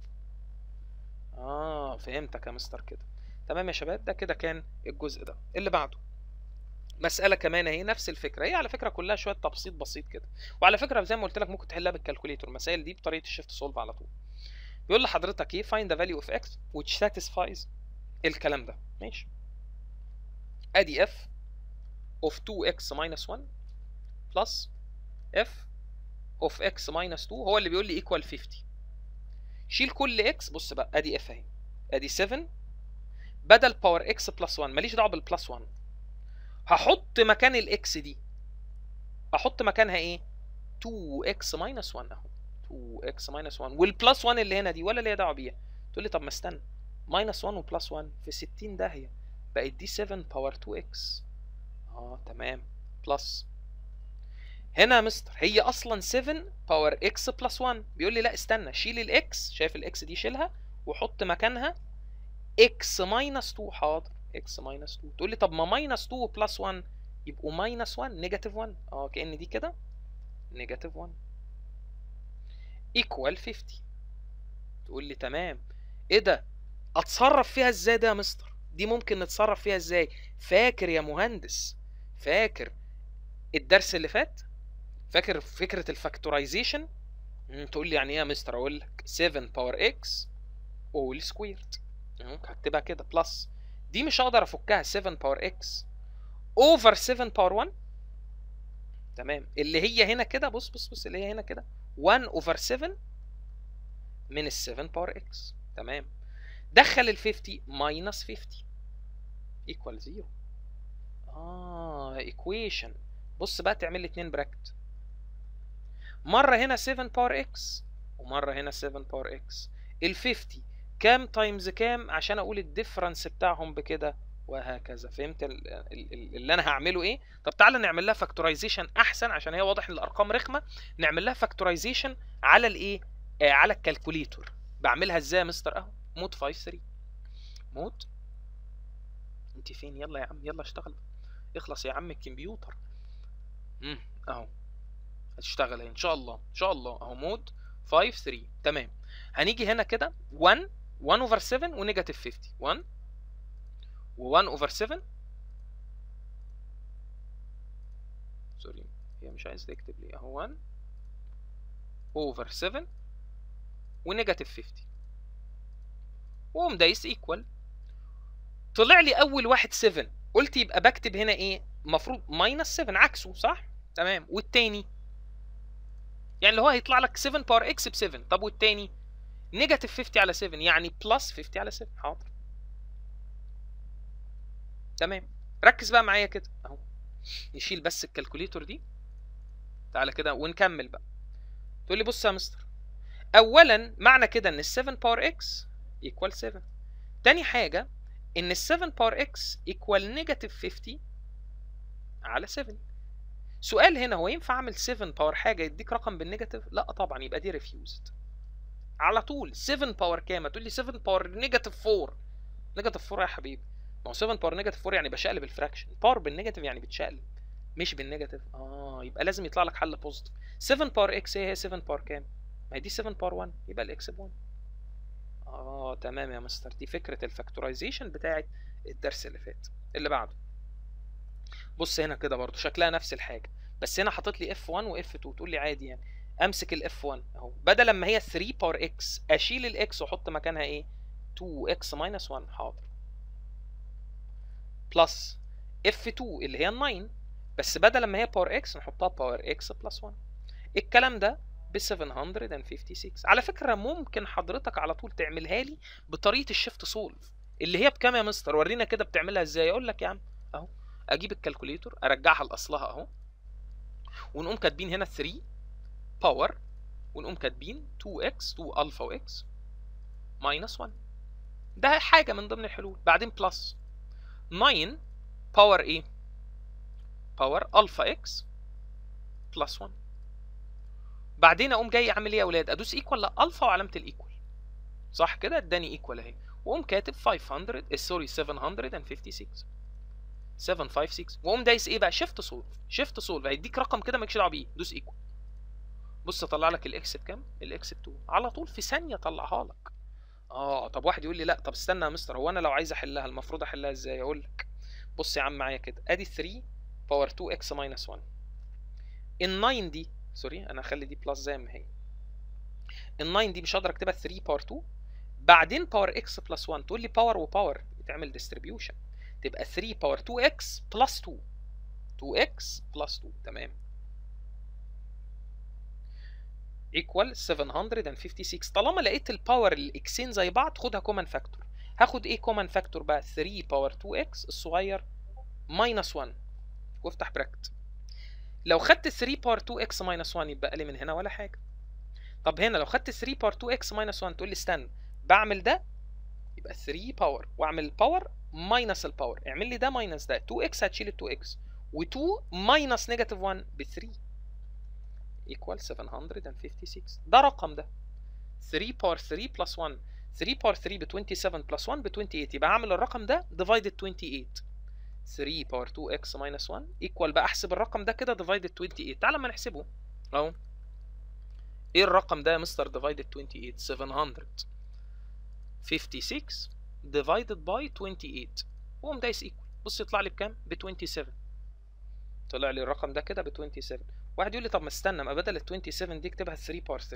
فهمتك يا مستر كده. تمام يا شباب. ده كده كان الجزء ده. اللي بعده مسألة كمان اهي نفس الفكرة. هي على فكرة كلها شوية تبسيط بسيط كده، وعلى فكرة زي ما قلت لك ممكن تحلها بالكالكوليتور. المسائل دي بطريقة الشيفت سولف على طول. بيقول لحضرتك ايه؟ find the value of x which satisfies الكلام ده. ماشي. ادي f of 2x minus 1 plus f of x minus 2 هو اللي بيقول لي equal 50. شيل كل x. بص بقى، ادي f اهي، ادي 7 بدل باور x بلس 1. ماليش دعوه بالبلس 1. هحط مكان الاكس دي، احط مكانها ايه؟ 2x minus 1 اهو. 2x minus 1 والبلس 1 اللي هنا دي ولا ليها دعوه بيها. تقول لي طب ما استنى، minus 1 وبلس 1 في 60 داهيه، بقت دي 7 باور 2x. تمام. بلس هنا يا مستر هي اصلا 7 باور x بلس 1. بيقول لي لا استنى، شيل الاكس. شايف الاكس دي شيلها وحط مكانها x ماينس 2. حاضر، x ماينس 2. تقول لي طب ما ماينس 2 وبلس 1 يبقوا ماينس 1 نيجاتيف 1. كأن دي كده نيجاتيف 1 ايكوال 50. تقول لي تمام. ايه ده؟ اتصرف فيها ازاي ده يا مستر؟ دي ممكن نتصرف فيها ازاي؟ فاكر يا مهندس، فاكر الدرس اللي فات؟ فاكر فكرة الفاكتورايزيشن؟ تقول لي يعني ايه يا مستر؟ اقول لك 7 باور اكس اول سكويرد. هكتبها كده بلس. دي مش هقدر افكها 7 باور اكس اوفر 7 باور 1 تمام. اللي هي هنا كده، بص بص بص، اللي هي هنا كده 1 over 7 من ال 7 باور اكس. تمام. دخل ال 50 minus 50 equal 0. equation. بص بقى تعمل لي 2 براكت، مرة هنا 7 باور اكس ومرة هنا 7 باور اكس. ال 50 كام تايمز كام عشان اقول الديفرنس بتاعهم بكده، وهكذا. فهمت اللي انا هعمله ايه؟ طب تعالى نعمل لها فاكتورايزيشن احسن، عشان هي واضح ان الارقام رخمه. نعمل لها فاكتورايزيشن على الايه؟ على الكالكوليتور. بعملها ازاي يا مستر؟ اهو مود 5 3. مود، انت فين؟ يلا يا عم يلا اشتغل، اخلص يا عم الكمبيوتر. اهو هتشتغل اهي ان شاء الله ان شاء الله. اهو مود 5 3. تمام. هنيجي هنا كده 1 over 7 ونيجاتيف 50. 1 و1 over 7. سوري هي مش عايز تكتب لي. اهو 1 over 7 ونيجاتيف 50، وقوم دايس ايكوال. طلع لي اول واحد 7، قلت يبقى بكتب هنا ايه؟ المفروض ماينس 7 عكسه، صح؟ تمام. والتاني يعني اللي هو هيطلع لك 7 باور اكس ب 7. طب والتاني نيجاتيف 50 على 7 يعني بلس 50 على 7. حاضر. تمام. ركز بقى معايا كده اهو. نشيل بس الكالكوليتور دي، تعالى كده ونكمل بقى. تقول لي بص يا مستر، اولا معنى كده ان ال 7 باور اكس ايكوال 7. تاني حاجه ان ال 7 باور اكس ايكوال نيجاتيف 50 على 7. سؤال هنا، هو ينفع اعمل 7 باور حاجه يديك رقم بالنيجاتيف؟ لا طبعا، يبقى دي ريفيوزد على طول. 7 باور كام؟ تقول لي 7 باور نيجاتيف 4. نيجاتيف 4 يا حبيبي، ما هو 7 باور نيجاتيف 4 يعني بشقلب الفراكشن. باور بالنيجاتيف يعني بتشقلب، مش بالنيجاتيف. يبقى لازم يطلع لك حل بوزيتيف. 7 باور اكس هي 7 باور كام؟ ما هي دي 7 باور 1، يبقى الاكس ب 1. تمام يا مستر، دي فكره الفاكتورايزيشن بتاعت الدرس اللي فات. اللي بعده، بص هنا كده برضو شكلها نفس الحاجه، بس هنا حاطط لي اف 1 واف 2. تقول لي عادي يعني، امسك الاف 1 اهو، بدل لما هي 3 باور اكس اشيل الاكس واحط مكانها ايه؟ 2 اكس ماينس 1. حاضر. بلس اف 2 اللي هي 9، بس بدل لما هي باور اكس نحطها باور اكس بلس 1. الكلام ده ب 756. على فكره ممكن حضرتك على طول تعملها لي بطريقه الشيفت سولف، اللي هي بكام يا مستر؟ ورينا كده بتعملها ازاي. اقول لك يا عم اهو، اجيب الكالكوليتور ارجعها لاصلها اهو، ونقوم كاتبين هنا 3 باور، ونقوم كاتبين 2x 2 الفا واكس ماينس 1. ده حاجه من ضمن الحلول. بعدين بلس 9 باور ايه؟ باور الفا اكس بلس 1. بعدين اقوم جاي اعمل ايه يا اولاد؟ ادوس ايكوال لالفا وعلامه الايكوال، صح كده؟ اداني ايكوال اهي، واقوم كاتب 756 756، واقوم دايس ايه بقى؟ شيفت سولف. شيفت سولف هيديك رقم كده مالكش دعوه بيه، دوس ايكوال. بص طلع لك الاكس بكام؟ الاكس ب 2 على طول في ثانيه طلعها لك. طب واحد يقول لي لا، طب استنى يا مستر، هو انا لو عايز احلها المفروض احلها ازاي؟ اقول لك بص يا عم معايا كده، ادي 3 باور 2 اكس ماينس 1. ال 9 دي، سوري انا هخلي دي بلس زي ما هي. ال 9 دي مش هقدر اكتبها 3 باور 2 بعدين باور اكس بلس 1. تقول لي باور وباور بتعمل ديستريبيوشن، تبقى 3 باور 2 اكس بلس 2 2 اكس بلس 2. تمام. ايكوال 756. طالما لقيت الباور الاكسين زي بعض خدها كومن فاكتور. هاخد ايه كومن فاكتور بقى؟ 3 باور 2 اكس الصغير ماينس 1 وافتح براكت. لو خدت 3 باور 2 اكس ماينس 1 يبقى لي من هنا ولا حاجه. طب هنا لو خدت 3 باور 2 اكس ماينس 1 تقول لي استنى، بعمل ده يبقى 3 باور واعمل الباور ماينس الباور، اعمل لي ده ماينس ده. 2 اكس هتشيل ال 2 اكس، و2 ماينس نيجاتيف 1 ب 3 ايكوال 756. ده رقم ده 3 باور 3 بلس 1. 3 باور 3 ب 27 بلس 1 ب 28، يبقى اعمل الرقم ده ديفايدد 28. 3 باور 2 اكس ماينس 1 ايكوال بقى احسب الرقم ده كده ديفايدد 28. تعال ما نحسبه اهو. ايه الرقم ده يا مستر ديفايدد 28؟ 756 divided by 28، وقوم دايس ايكوال. بص يطلع لي بكام؟ ب 27. طلع لي الرقم ده كده ب 27. واحد يقول لي طب ما استنى، ما بدل ال 27 دي اكتبها 3 باور 3.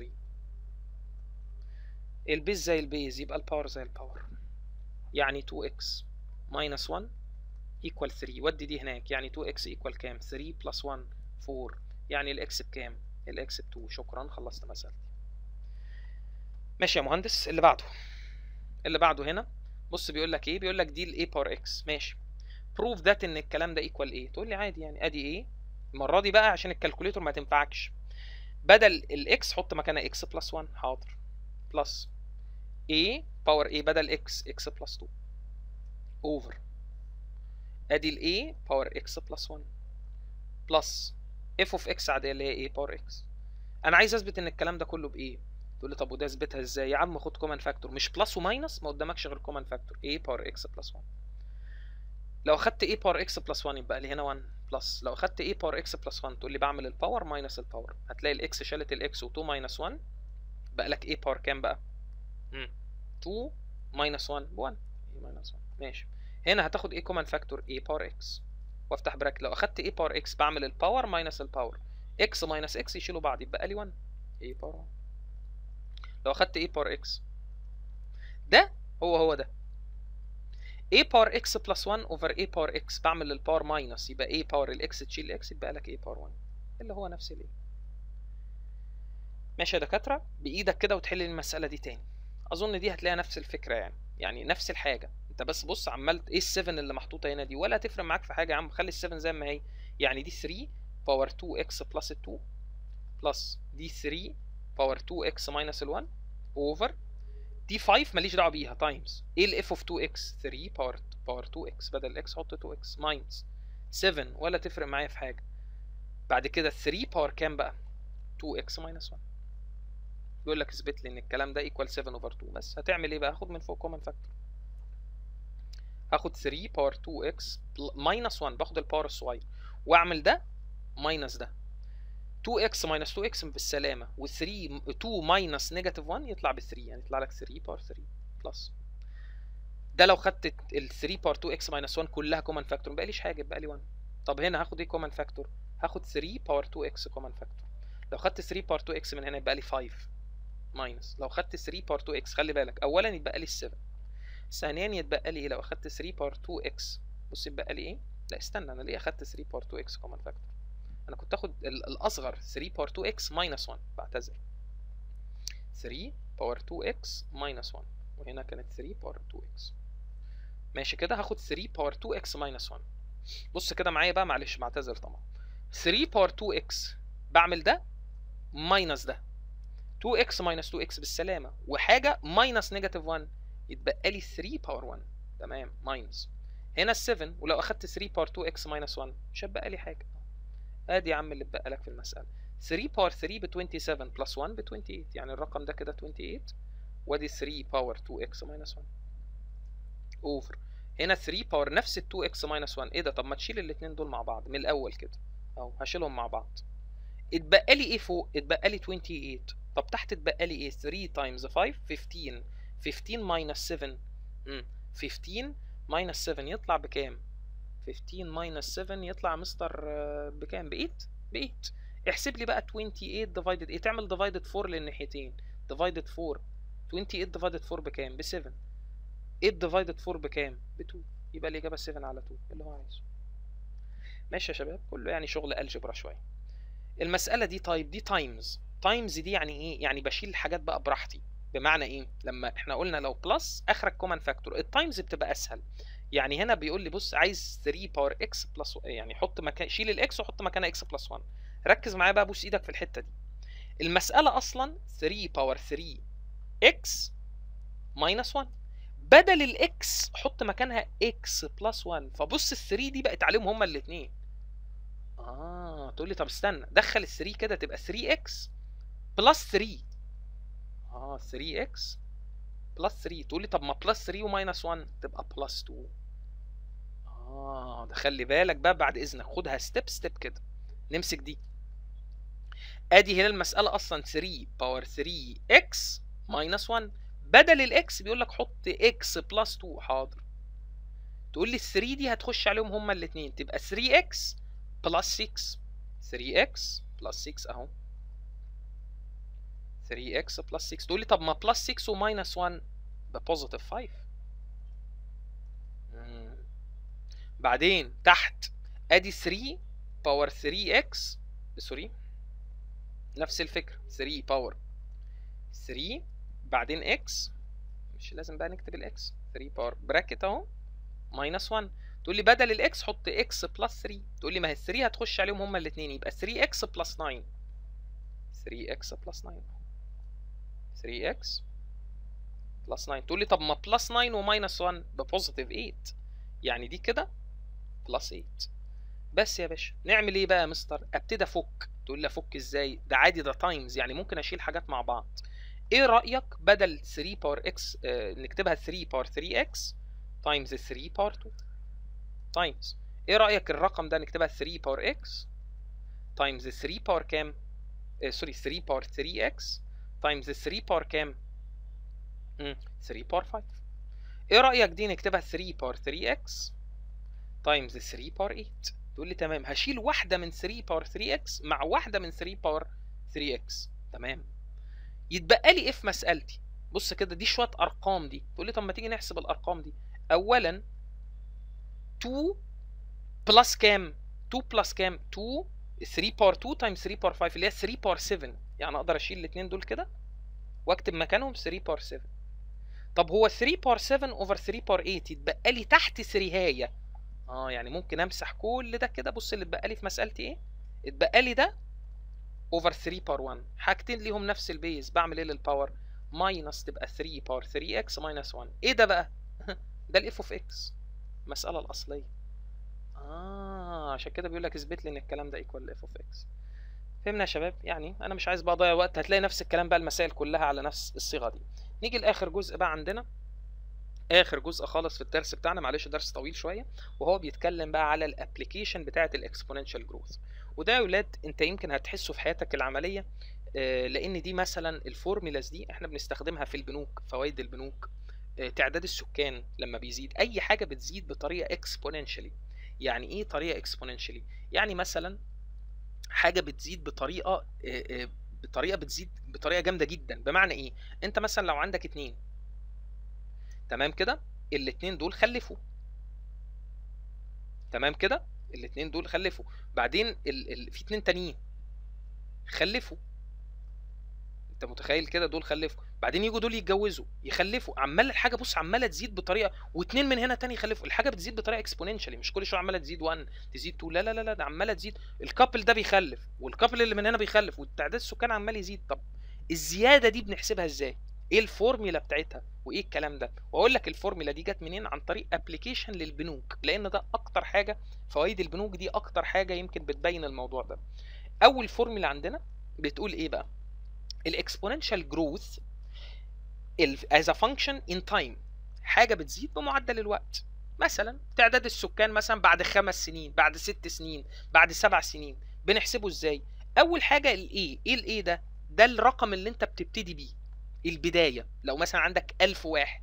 البيز زي البيز يبقى الباور زي الباور، يعني 2x minus 1 equal 3. ودي دي هناك، يعني 2x equal كام؟ 3 plus 1 4 يعني الاكس بكام؟ الاكس ب2. شكرا، خلصت مسألتي. ماشي يا مهندس. اللي بعده هنا بص بيقول لك ايه، بيقول لك دي الاي باور اكس. ماشي، بروف ذات ان الكلام ده ايكوال ايه. تقول لي عادي يعني، ادي ايه المره دي بقى عشان الكالكوليتور ما تنفعكش، بدل الاكس حط مكانها اكس بلس 1. حاضر. بلس a باور a بدل x بلس 2 اوفر ادي ال a باور x بلس 1 بلس f اوف x عاديه اللي هي a باور x. انا عايز اثبت ان الكلام ده كله بايه. تقول لي طب وده اثبتها ازاي يا عم؟ خد كومن فاكتور، مش بلس وماينس، ما قدامكش غير كومن فاكتور a باور x بلس 1. لو اخدت a باور x بلس 1 يبقى لي هنا 1 بلس، لو اخدت a باور x بلس 1 تقول لي بعمل الباور ماينس الباور، هتلاقي الاكس شالت الاكس و2 ماينس 1 بقى لك a باور كام بقى؟ 2 ماينس 1 ب 1 ماينس 1. ماشي، هنا هتاخد a كومن فاكتور a باور x وافتح براكت. لو اخدت a باور x بعمل الباور ماينس الباور، x ماينس x يشيلوا بعض يبقى لي 1 a باور 1. لو اخدت a باور x ده هو ده a باور x بلس 1 اوفر a باور x، بعمل الباور ماينس يبقى a باور الاكس تشيل x يبقى لك a باور 1 اللي هو نفس الايه. ماشي يا دكاتره، بايدك كده وتحل المساله دي تاني. اظن دي هتلاقيها نفس الفكره يعني نفس الحاجه. انت بس بص عمال ايه ال7 اللي محطوطه هنا دي، ولا هتفرق معاك في حاجه يا عم، خلي ال7 زي ما هي. يعني دي 3 باور 2x بلس 2 بلس دي 3 باور 2x ماينس ال1 اوفر دي 5 ماليش دعوه بيها تايمز ايه الاف اوف 2x 3 باور 2x بدل x حط 2x ماينس 7 ولا تفرق معايا في حاجه. بعد كده 3 باور كام بقى؟ 2x ماينس 1. بيقول لك اثبت لي ان الكلام ده ايكوال 7 اوفر 2. بس هتعمل ايه بقى؟ هاخد من فوق كومن فاكتور، هاخد 3 باور 2x ماينس 1 باخد الباور الصغير واعمل ده ماينس ده 2x ماينس 2x بالسلامه و3 2 ماينس نيجاتيف 1 يطلع ب 3 يعني يطلع لك 3 باور 3 بلس ده. لو خدت ال 3 باور 2x ماينس 1 كلها كومن فاكتور ما بقاليش حاجه بقى لي 1. طب هنا هاخد ايه كومن فاكتور؟ هاخد 3 باور 2x كومن فاكتور. لو خدت 3 باور 2x من هنا يبقى لي 5 ماينس، لو خدت 3 باور 2x خلي بالك اولا يتبقى لي 7، ثانيا يتبقى لي ايه لو اخدت 3 باور 2x. بص يتبقى لي ايه؟ لا استنى، انا ليه اخدت 3 باور 2x كومن فاكتور؟ انا كنت اخد الاصغر 3 باور 2x ماينس 1. بعتذر، 3 باور 2x ماينس 1 وهنا كانت 3 باور 2x. ماشي كده، هاخد 3 باور 2x ماينس 1. بص كده معايا بقى، معلش بعتذر طبعا. 3 باور 2x بعمل ده ماينس ده 2x ماينس 2x بالسلامه وحاجه ماينس نيجاتيف 1 يتبقى لي 3 باور 1. تمام، ماينس هنا ال 7 ولو اخدت 3 باور 2x ماينس 1 مش هتبقى لي حاجه. ادي يا عم اللي اتبقى لك في المساله 3 باور 3 ب 27 بلس 1 ب 28 يعني الرقم ده كده 28 وادي 3 باور 2x ماينس 1 اوفر هنا 3 باور نفس ال 2x ماينس 1. ايه ده؟ طب ما تشيل الاثنين دول مع بعض من الاول كده اهو، هشيلهم مع بعض. اتبقى لي ايه فوق؟ اتبقى لي 28. طب تحت اتبقى لي ايه؟ 3 تايمز 5 15 15 ماينس 7 15 ماينس 7 يطلع بكام؟ 15 ماينس 7 يطلع مستر بكام؟ ب 8 ب 8. احسب لي بقى 28 ديفايدد ايه، تعمل ديفايدد 4 للناحيتين ديفايدد 4. 28 ديفايدد 4 بكام؟ ب 7. 8 ديفايدد 4 بكام؟ ب 2. يبقى الاجابه 7 على 2 اللي هو عايزه. ماشي يا شباب، كله يعني شغل الجبرا شويه. المساله دي تايب دي تايمز دي يعني ايه؟ يعني بشيل الحاجات بقى براحتي. بمعنى ايه؟ لما احنا قلنا لو بلس اخرج كومن فاكتور، التايمز بتبقى اسهل. يعني هنا بيقول لي بص عايز 3 باور اكس بلس، يعني حط مكان شيل الاكس وحط مكانها اكس بلس 1. ركز معايا بقى، بوس ايدك في الحته دي. المساله اصلا 3 باور 3 اكس ماينس 1 بدل الاكس حط مكانها اكس بلس 1. فبص ال 3 دي بقت عليهم هما الاثنين. تقول لي طب استنى دخل ال 3 كده تبقى 3x بلس 3. 3x بلس 3. تقول لي طب ما بلس 3 وماينس 1 تبقى بلس 2. ده خلي بالك بقى بعد اذنك، خدها ستيب ستيب كده. نمسك دي، ادي هنا المساله اصلا 3 باور 3x ماينس 1 بدل الاكس بيقول لك حط x بلس 2. حاضر. تقول لي ال 3 دي هتخش عليهم هما الاثنين تبقى 3x بلس 6. 3x بلس 6 اهو 3x بلس 6. تقول لي طب ما بلس 6 وماينس 1 ببوزيتيف 5. بعدين تحت ادي 3 باور 3x سوري، نفس الفكره، 3 باور 3 بعدين اكس، مش لازم بقى نكتب الاكس، 3 باور براكت اهو ماينس 1. تقول لي بدل الاكس حط اكس بلس 3، تقول لي ما هي 3 هتخش عليهم هما الاثنين، يبقى 3 اكس بلس 9، 3 اكس بلس 9، 3 اكس بلس 9. تقول لي طب ما بلس 9 وماينس 1 ببوزيتيف 8، يعني دي كده بلس 8. بس يا باشا نعمل ايه بقى يا مستر؟ ابتدي افك. تقول لي افك ازاي؟ ده عادي، ده تايمز، يعني ممكن اشيل حاجات مع بعض. ايه رايك بدل 3 باور اكس نكتبها 3 باور 3 اكس تايمز 3 باور 2 تايمز، ايه رايك الرقم ده نكتبها 3 باور اكس تايمز 3 باور كام؟ سوري 3 باور 3 اكس تايمز 3 باور كام؟ 3 باور 5. ايه رايك دي نكتبها 3 باور 3 اكس تايمز 3 باور 8؟ تقول لي تمام، هشيل واحده من 3 باور 3 اكس مع واحده من 3 باور 3 اكس، تمام. يتبقى لي ايه في مسألتي؟ بص كده، دي شويه ارقام دي. تقول لي طب ما تيجي نحسب الارقام دي. اولا 2 بلس كام؟ 2 بلس كام؟ 2 3 باور 2 تايمز 3 باور 5 اللي هي 3 باور 7، يعني اقدر اشيل الاثنين دول كده واكتب مكانهم 3 باور 7. طب هو 3 باور 7 اوفر 3 باور 8 يتبقى لي تحت 3 هايه. يعني ممكن امسح كل ده كده. بص اللي اتبقى لي في مسألتي ايه؟ اتبقى لي ده اوفر 3 باور 1، حاجتين ليهم نفس البيز، بعمل ايه للباور؟ ماينس، تبقى 3 باور 3 اكس ماينس 1. ايه ده بقى؟ ده الاف اوف اكس، المسألة الأصلية. عشان كده بيقول لك اثبت لي ان الكلام ده ايكوال لاف اوف اكس. فهمنا يا شباب؟ يعني انا مش عايز بقى اضيع وقت، هتلاقي نفس الكلام بقى، المسائل كلها على نفس الصيغة دي. نيجي لاخر جزء بقى عندنا، اخر جزء خالص في الدرس بتاعنا، معلش درس طويل شويه، وهو بيتكلم بقى على الابلكيشن بتاعه الاكسبوننشال جروث. وده يا ولاد انت يمكن هتحسه في حياتك العمليه، لان دي مثلا الفورمولاز دي احنا بنستخدمها في البنوك، فوائد البنوك، تعداد السكان لما بيزيد، اي حاجه بتزيد بطريقه اكسبوننشالي. يعني ايه طريقه اكسبوننشالي؟ يعني مثلا حاجه بتزيد بطريقه بتزيد بطريقه جامده جدا. بمعنى ايه؟ انت مثلا لو عندك اتنين، تمام كده، الاتنين دول خلفوا، تمام كده، الاتنين دول خلفوا، بعدين في اتنين تانيين خلفوا، انت متخيل كده؟ دول خلفوا، بعدين يجوا دول يتجوزوا يخلفوا، عمال الحاجه بص عماله تزيد بطريقه، واتنين من هنا تاني يخلفوا، الحاجه بتزيد بطريقه اكسبوننشالي، مش كل شويه عماله تزيد 1 تزيد 2، لا لا لا لا، ده عماله تزيد. الكابل ده بيخلف، والكابل اللي من هنا بيخلف، والتعداد السكان عمال يزيد. طب الزياده دي بنحسبها ازاي؟ ايه الفورميلا بتاعتها وايه الكلام ده؟ واقول لك الفورميلا دي جت منين، عن طريق ابلكيشن للبنوك، لان ده اكتر حاجه، فوائد البنوك دي اكتر حاجه يمكن بتبين الموضوع ده. اول فورميلا عندنا بتقول ايه بقى؟ الاكسبوننشال جروث as a function in time، حاجه بتزيد بمعدل الوقت. مثلا تعداد السكان مثلا بعد 5 سنين، بعد 6 سنين، بعد 7 سنين، بنحسبه ازاي؟ اول حاجه الايه، ايه الايه ده؟ ده الرقم اللي انت بتبتدي بيه، البدايه. لو مثلا عندك 1000 واحد،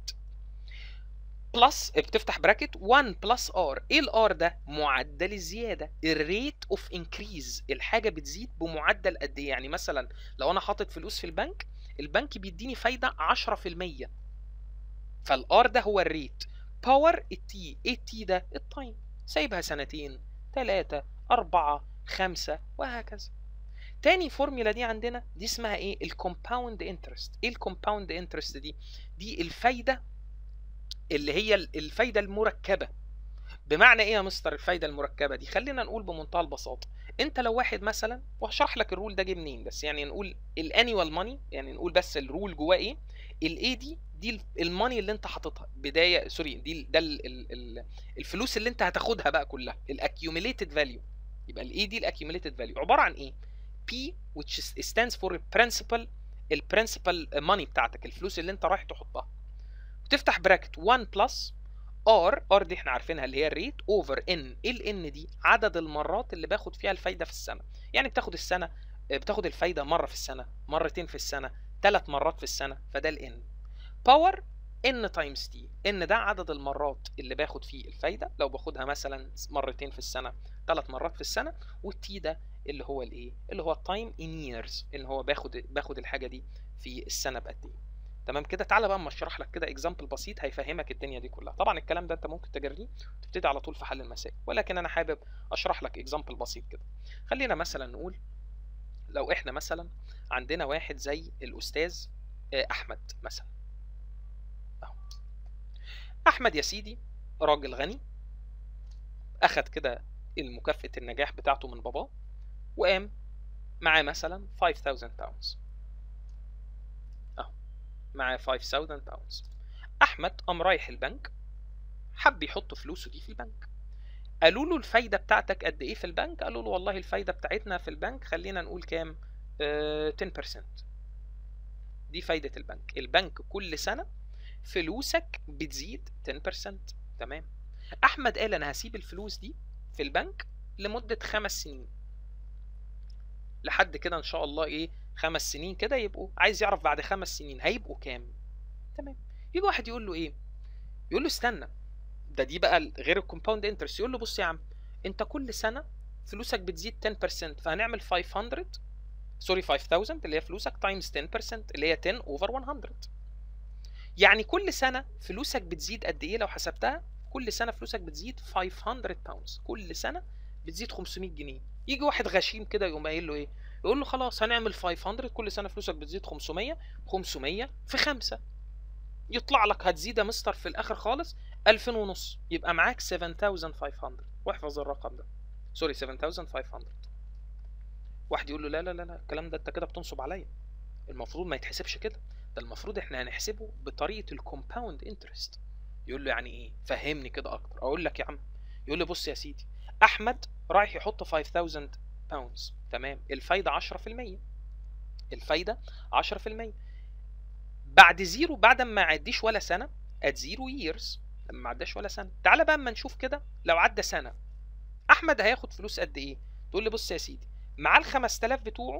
بلس بتفتح براكت 1 بلس ار، ايه الار ده؟ معدل الزياده، الريت اوف انكريز، الحاجه بتزيد بمعدل قد ايه. يعني مثلا لو انا حاطط فلوس في البنك، البنك بيديني فايده 10%، فالار ده هو الريت، باور التي، ايه التي ده؟ التايم، سايبها سنتين، 3 4 5 وهكذا. تاني فورميلا دي عندنا دي اسمها ايه؟ الكومباوند انترست. ايه الكومباوند انترست دي؟ دي الفايده اللي هي الفايده المركبه. بمعنى ايه يا مستر الفايده المركبه دي؟ خلينا نقول بمنتهى البساطه، انت لو واحد مثلا، وهشرح لك الرول ده جه منين، بس يعني نقول الانيوال ماني، يعني نقول بس الرول جواه ايه. الاي دي الماني اللي انت حاططها بدايه، سوري، دي ده الفلوس اللي انت هتاخدها بقى كلها، الاكيوميليتد فاليو. يبقى الاي دي الاكيوميليتد فاليو عباره عن ايه؟ P which stands for principal، البرنسبل ماني بتاعتك، الفلوس اللي انت رايح تحطها. وتفتح براكت 1 بلس ار دي احنا عارفينها اللي هي الريت، اوفر ان، الان دي عدد المرات اللي باخد فيها الفايده في السنه. يعني بتاخد الفايده مره في السنه، مرتين في السنه، 3 مرات في السنه، فده الان. باور ان تايمز تي، ان ده عدد المرات اللي باخد فيه الفايده، لو باخدها مثلا مرتين في السنه، 3 مرات في السنه، والتي ده اللي هو الايه؟ اللي هو التايم ان ييرز، اللي هو باخد الحاجه دي في السنه بقد ايه. تمام كده؟ تعالى بقى اما اشرح لك كده اكزامبل بسيط هيفهمك الدنيا دي كلها. طبعا الكلام ده انت ممكن تجريه وتبتدي على طول في حل المسائل، ولكن انا حابب اشرح لك اكزامبل بسيط كده. خلينا مثلا نقول لو احنا مثلا عندنا واحد زي الاستاذ احمد مثلا اهو. احمد يا سيدي راجل غني، اخد كده المكافأة النجاح بتاعته من باباه، وقام معاه مثلا 5000 باوندز اهو، معاه 5000 باوندز. احمد قام رايح البنك، حب يحط فلوسه دي في البنك. قالوا له الفايدة بتاعتك قد ايه في البنك؟ قالوا له والله الفايدة بتاعتنا في البنك خلينا نقول كام، 10%. دي فايدة البنك. البنك كل سنة فلوسك بتزيد 10%. تمام. احمد قال انا هسيب الفلوس دي في البنك لمدة 5 سنين، لحد كده ان شاء الله ايه 5 سنين كده يبقوا، عايز يعرف بعد 5 سنين هيبقوا كام. تمام. يجي واحد يقول له ايه، يقول له استنى، دي بقى غير الكومباوند انترست. يقول له بص يا عم، انت كل سنة فلوسك بتزيد 10%، فهنعمل 5000 اللي هي فلوسك تايمز 10% اللي هي 10 اوفر 100. يعني كل سنة فلوسك بتزيد قد ايه؟ لو حسبتها كل سنة فلوسك بتزيد 500 باوندز، كل سنة بتزيد 500 جنيه. يجي واحد غشيم كده يقوم قايل له ايه، يقول له خلاص هنعمل 500، كل سنة فلوسك بتزيد 500، 500 في 5 يطلع لك هتزيد يا مستر في الاخر خالص 2000 ونص، يبقى معاك 7500. واحفظ الرقم ده، سوري 7500. واحد يقول له لا لا لا لا، الكلام ده انت كده بتنصب عليا، المفروض ما يتحسبش كده، ده المفروض احنا هنحسبه بطريقة الكومباوند انترست. يقول له يعني ايه؟ فهمني كده اكتر. اقول لك يا عم. يقول لي بص يا سيدي، احمد رايح يحط 5000 باوندز، تمام، الفايدة 10%، الفايدة 10%. بعد زيرو، بعد ما عديش ولا سنة، at 0 years، لما ما عداش ولا سنة، تعالى بقى اما نشوف كده لو عدى سنة احمد هياخد فلوس قد ايه. تقول لي بص يا سيدي، مع ال 5000 بتوعه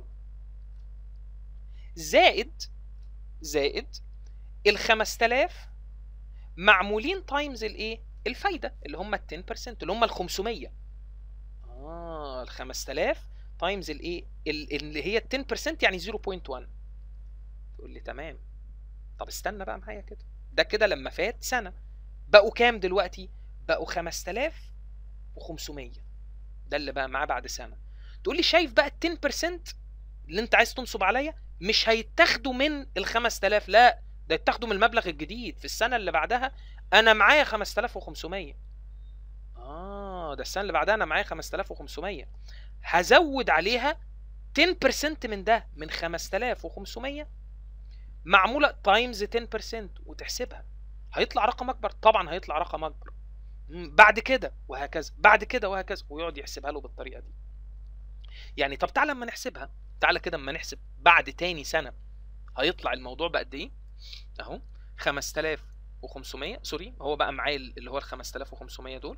زائد ال 5000 معمولين تايمز الايه، الفايده اللي هم ال 10%، اللي هم ال 500. ال 5000 تايمز الايه اللي هي ال 10%، يعني 0.1. تقول لي تمام. طب استنى بقى معايا كده، ده كده لما فات سنه بقوا كام دلوقتي؟ بقوا 5500. ده اللي بقى معاه بعد سنه. تقول لي شايف بقى ال 10% اللي انت عايز تنصب عليا مش هيتاخدوا من ال 5000، لا، ده يتاخدوا من المبلغ الجديد في السنه اللي بعدها. انا معايا 5500. ده السنه اللي بعدها انا معايا 5500، هزود عليها 10% من ده، من 5500 معموله تايمز 10%، وتحسبها هيطلع رقم اكبر، طبعا هيطلع رقم اكبر. بعد كده وهكذا، بعد كده وهكذا، ويقعد يحسبها له بالطريقه دي. يعني طب تعالى اما نحسبها، تعالى كده اما نحسب بعد تاني سنه هيطلع الموضوع بقد ايه. اهو 5500، سوري، هو بقى معايا اللي هو ال 5500 دول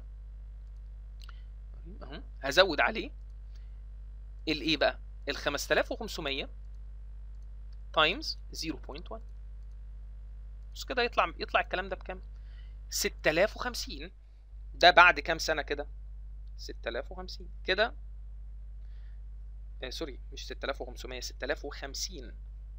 اهو، هزود عليه الايه بقى، ال 5500 تايمز 0.1. بس كده يطلع الكلام ده بكام؟ 6050. ده بعد كام سنه كده؟ 6050 كده، سوري مش 6500، 6050.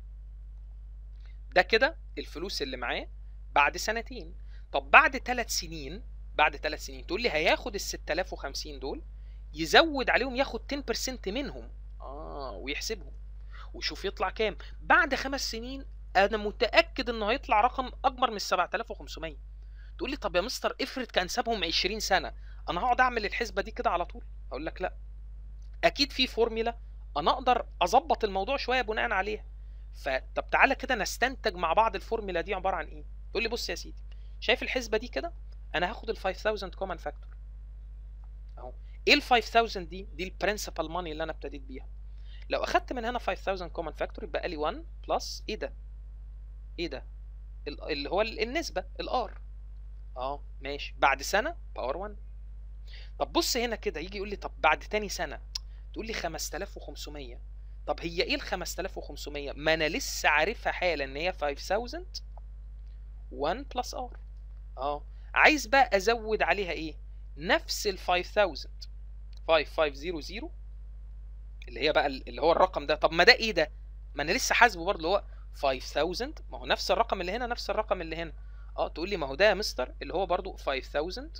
ده كده الفلوس اللي معاه بعد سنتين. طب بعد 3 سنين، بعد 3 سنين تقول لي هياخد ال 6050 دول يزود عليهم، ياخد 10% منهم ويحسبهم ويشوف يطلع كام. بعد 5 سنين انا متاكد انه هيطلع رقم اكبر من 7500. تقول لي طب يا مستر افرض كان سابهم 20 سنه، انا هقعد اعمل الحسبه دي كده على طول؟ اقول لك لا، اكيد في فورميلا انا اقدر اظبط الموضوع شويه بناء عليها. فطب تعالى كده نستنتج مع بعض الفورميلا دي عباره عن ايه. تقول لي بص يا سيدي، شايف الحسبه دي كده؟ انا هاخد ال 5000 كومن فاكتور اهو. ايه ال 5000 دي البرنسبل ماني اللي انا ابتديت بيها. لو اخدت من هنا 5000 كومن فاكتور يبقى لي 1 بلس ايه ده، ايه ده اللي هو النسبه الار. ماشي، بعد سنه باور 1. طب بص هنا كده، يجي يقول لي طب بعد تاني سنه، تقول لي 5500. طب هي ايه ال 5500؟ ما انا لسه عارفها حالا ان هي 5000 1 بلس ار. عايز بقى ازود عليها ايه؟ نفس ال 5000 5500 اللي هي بقى اللي هو الرقم ده. طب ما ده ايه ده؟ ما انا لسه حاسبه برضه، اللي هو 5000، ما هو نفس الرقم اللي هنا نفس الرقم اللي هنا. تقول لي ما هو ده يا مستر اللي هو برضه 5000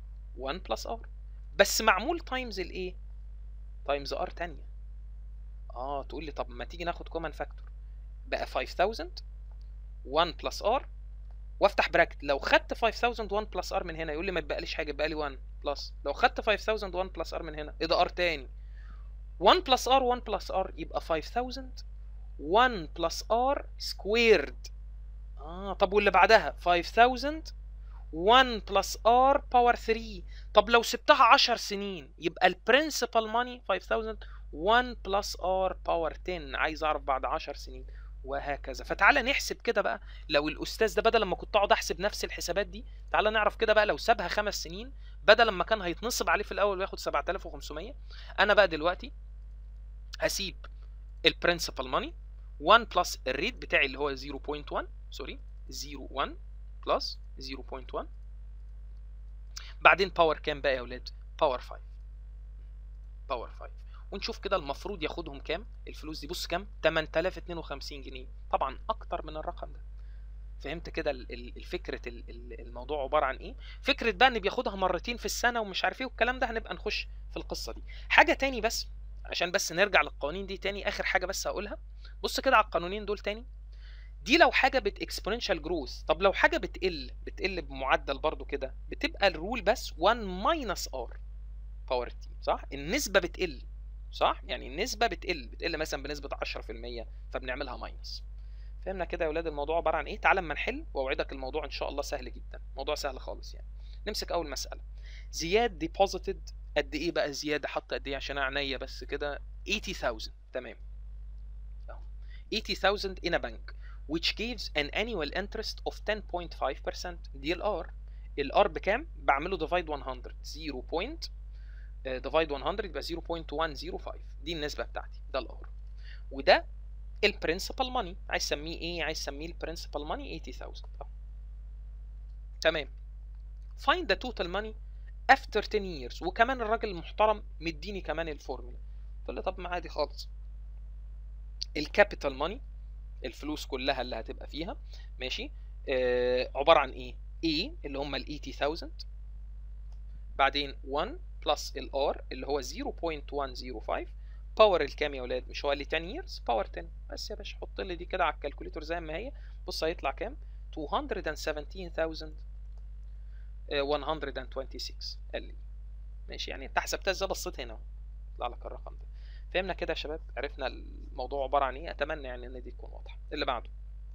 1 بلس ار، بس معمول تايمز الايه؟ تايمز ار تانية. تقول لي طب ما تيجي ناخد كومن فاكتور، بقى 5000 1 بلس ار وافتح براكت. لو خدت 5000 1 بلس ار من هنا يقول لي ما يبقاليش حاجه، يبقى لي 1 بلس. لو خدت 5000 1 بلس ار من هنا ايه ده ار تاني، 1 بلس ار 1 بلس ار يبقى 5000 1 بلس ار سكويرد. طب واللي بعدها 5000 1 بلس ار باور 3. طب لو سبتها 10 سنين يبقى البرنسبل ماني 5000 1 بلس ار باور 10. عايز اعرف بعد 10 سنين وهكذا. فتعالى نحسب كده بقى، لو الاستاذ ده بدل لما كنت اقعد احسب نفس الحسابات دي، تعالى نعرف كده بقى لو سابها 5 سنين بدل لما كان هيتنصب عليه في الاول وياخد 7500، انا بقى دلوقتي هسيب البرنسبل ماني 1 بلس الريت بتاعي اللي هو 0.1 سوري 0.1 بلس 0.1 بعدين باور كام بقى يا ولاد؟ باور 5. باور 5 ونشوف كده المفروض ياخدهم كام الفلوس دي. بص كام، 8052 جنيه. طبعا اكتر من الرقم ده. فهمت كده الفكره الموضوع عباره عن ايه؟ فكره بقى ان بياخدها مرتين في السنه ومش عارف ايه والكلام ده، هنبقى نخش في القصه دي. حاجه تاني بس عشان بس نرجع للقوانين دي تاني، اخر حاجه بس هقولها. بص كده على القانونين دول تاني. دي لو حاجه باكسبوننشال جروث، طب لو حاجه بتقل بمعدل برضو كده، بتبقى الرول بس 1 ماينس ار باور تي، صح؟ النسبه بتقل، صح؟ يعني النسبه بتقل مثلا بنسبه 10%، فبنعملها ماينس. فهمنا كده يا اولاد الموضوع عباره عن ايه؟ تعال اما نحل واوعدك الموضوع ان شاء الله سهل جدا، موضوع سهل خالص يعني. نمسك اول مساله. زياد ديبوزيتد قد ايه بقى؟ زياده حط قد ايه عشان عينيا بس كده؟ 80000. تمام اهو 80000 in a bank which gives an annual interest of 10.5%. دي الار بكام؟ بعمله ديفايد 100. 0. ديفايد 100 يبقى 0.105. دي النسبه بتاعتي، ده الار. وده البرنسبل ماني، عايز اسميه ايه؟ عايز اسميه البرنسبل ماني 80000. تمام. find the total money after 10 years. وكمان الراجل المحترم مديني كمان الفورمولا. قلت له طب ما عادي خالص، الكابيتال ماني الفلوس كلها اللي هتبقى فيها ماشي، عباره عن ايه؟ A اللي هم ال 80000 بعدين 1 بلس الار اللي هو 0.105 باور الكام يا ولاد؟ مش هو قال لي 10 years باور 10 بس يا باشا. حط لي دي كده على الكالكوليتور زي ما هي. بص هيطلع كام؟ 216126 قال لي ماشي. يعني انت حسبتها ازاي؟ بصيت هنا يطلع لك الرقم ده. فهمنا كده يا شباب؟ عرفنا الموضوع عباره عن ايه؟ اتمنى يعني ان دي تكون واضحه. اللي بعده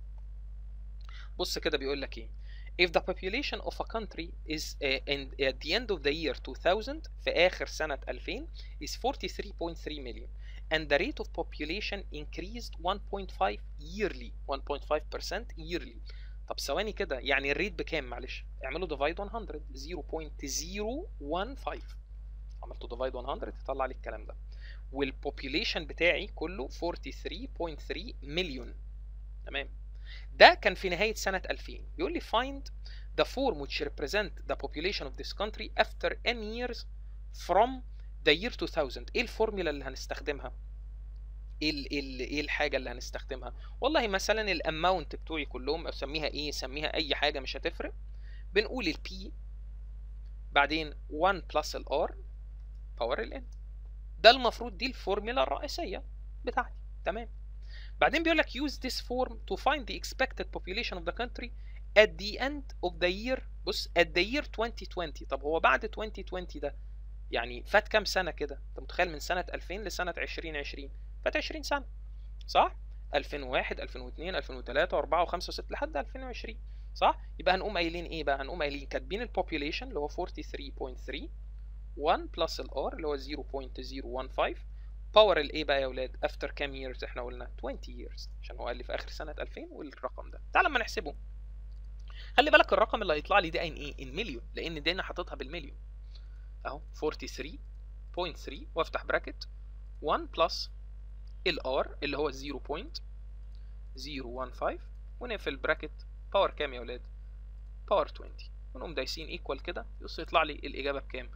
بص كده بيقول لك ايه؟ If the population of a country is at the end of the year 2000 في آخر سنة 2000 is 43.3 million and the rate of population increased 1.5 yearly 1.5% yearly. طب ثواني كده، يعني الريت بكام؟ معلش اعملوا divide 100 0.015. عملتوا divide 100 يطلع لي الكلام ده. والpopulation بتاعي كله 43.3 مليون. تمام. ده كان في نهاية سنة 2000. بيقول لي find the form which represent the population of this country after n years from the year 2000. ايه الفورمولا اللي هنستخدمها؟ ايه الحاجة اللي هنستخدمها؟ والله مثلا الاماونت بتوعي كلهم اسميها ايه؟ سميها اي حاجة مش هتفرق. بنقول ال P بعدين 1 plus ال R باور ال N. ده المفروض دي الفورمولا الرئيسية بتاعتي. تمام. بعدين بيقول لك use this form to find the expected population of the country at the end of the year. بص at the year 2020. طب هو بعد 2020 ده يعني فات كام سنة كده؟ انت متخيل من سنة 2000 لسنة 2020 فات 20 سنة، صح؟ 2001 2002 2003 و4 و5 و6 لحد 2020، صح؟ يبقى هنقوم قايلين ايه بقى؟ هنقوم قايلين كاتبين البوبيوليشن اللي هو 43.3 1 بلس الار اللي هو 0.015 باور الايه بقى يا اولاد؟ افتر كام ييرز؟ احنا قلنا 20 years عشان هو قال لي في اخر سنه 2000 والرقم ده. تعال لما نحسبه، خلي بالك الرقم اللي هيطلع لي ده ان ايه؟ ان مليون، لان دي انا حاططها بالمليون اهو. 43.3 وافتح براكت 1 بلس الار اللي هو 0.015 ونقفل براكت باور كام يا اولاد؟ باور 20 ونقوم دايسين ايكوال كده. بص يطلع لي الاجابه بكام؟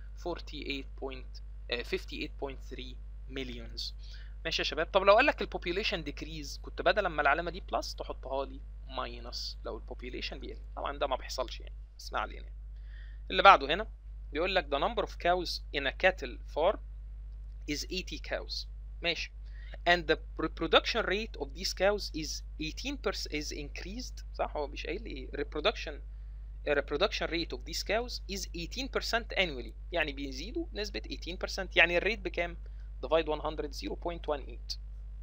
58.3 مليونز. ماشي يا شباب. طب لو قال لك البوبيوليشن ديكريز، كنت بدل ما العلامه دي بلس تحطها لي ماينس لو البوبيوليشن بيقل. طبعا ده ما بيحصلش يعني، اسمع علينا. اللي بعده هنا بيقول لك the number of cows in a cattle farm is 80 cows. ماشي. and the reproduction rate of these cows is 18% is increased. صح؟ هو مش قايل ايه؟ reproduction rate of these cows is 18% annually، يعني بيزيدوا نسبة 18%، يعني الريت بكام؟ divide 100 0.18.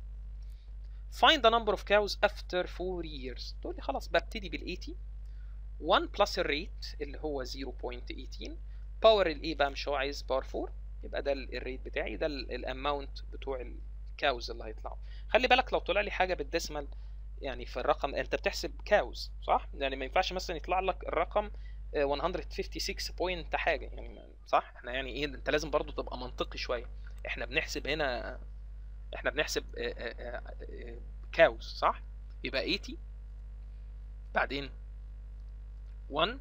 find the number of cows after 4 years. تقول لي خلاص ببتدي بال 80، 1 plus الريت اللي هو 0.18 باور الايه بقى، مش هو عايز باور 4، يبقى ده الريت بتاعي، ده الاماونت بتوع الكاوز اللي هيطلعوا. خلي بالك لو طلع لي حاجه بالديسمال يعني في الرقم انت بتحسب كاوز صح، يعني ما ينفعش مثلا يطلع لك الرقم 156 بوينت حاجه يعني صح، احنا يعني ايه، انت لازم برضو تبقى منطقي شويه، احنا بنحسب هنا، احنا بنحسب كاوز صح، يبقى 80 بعدين 1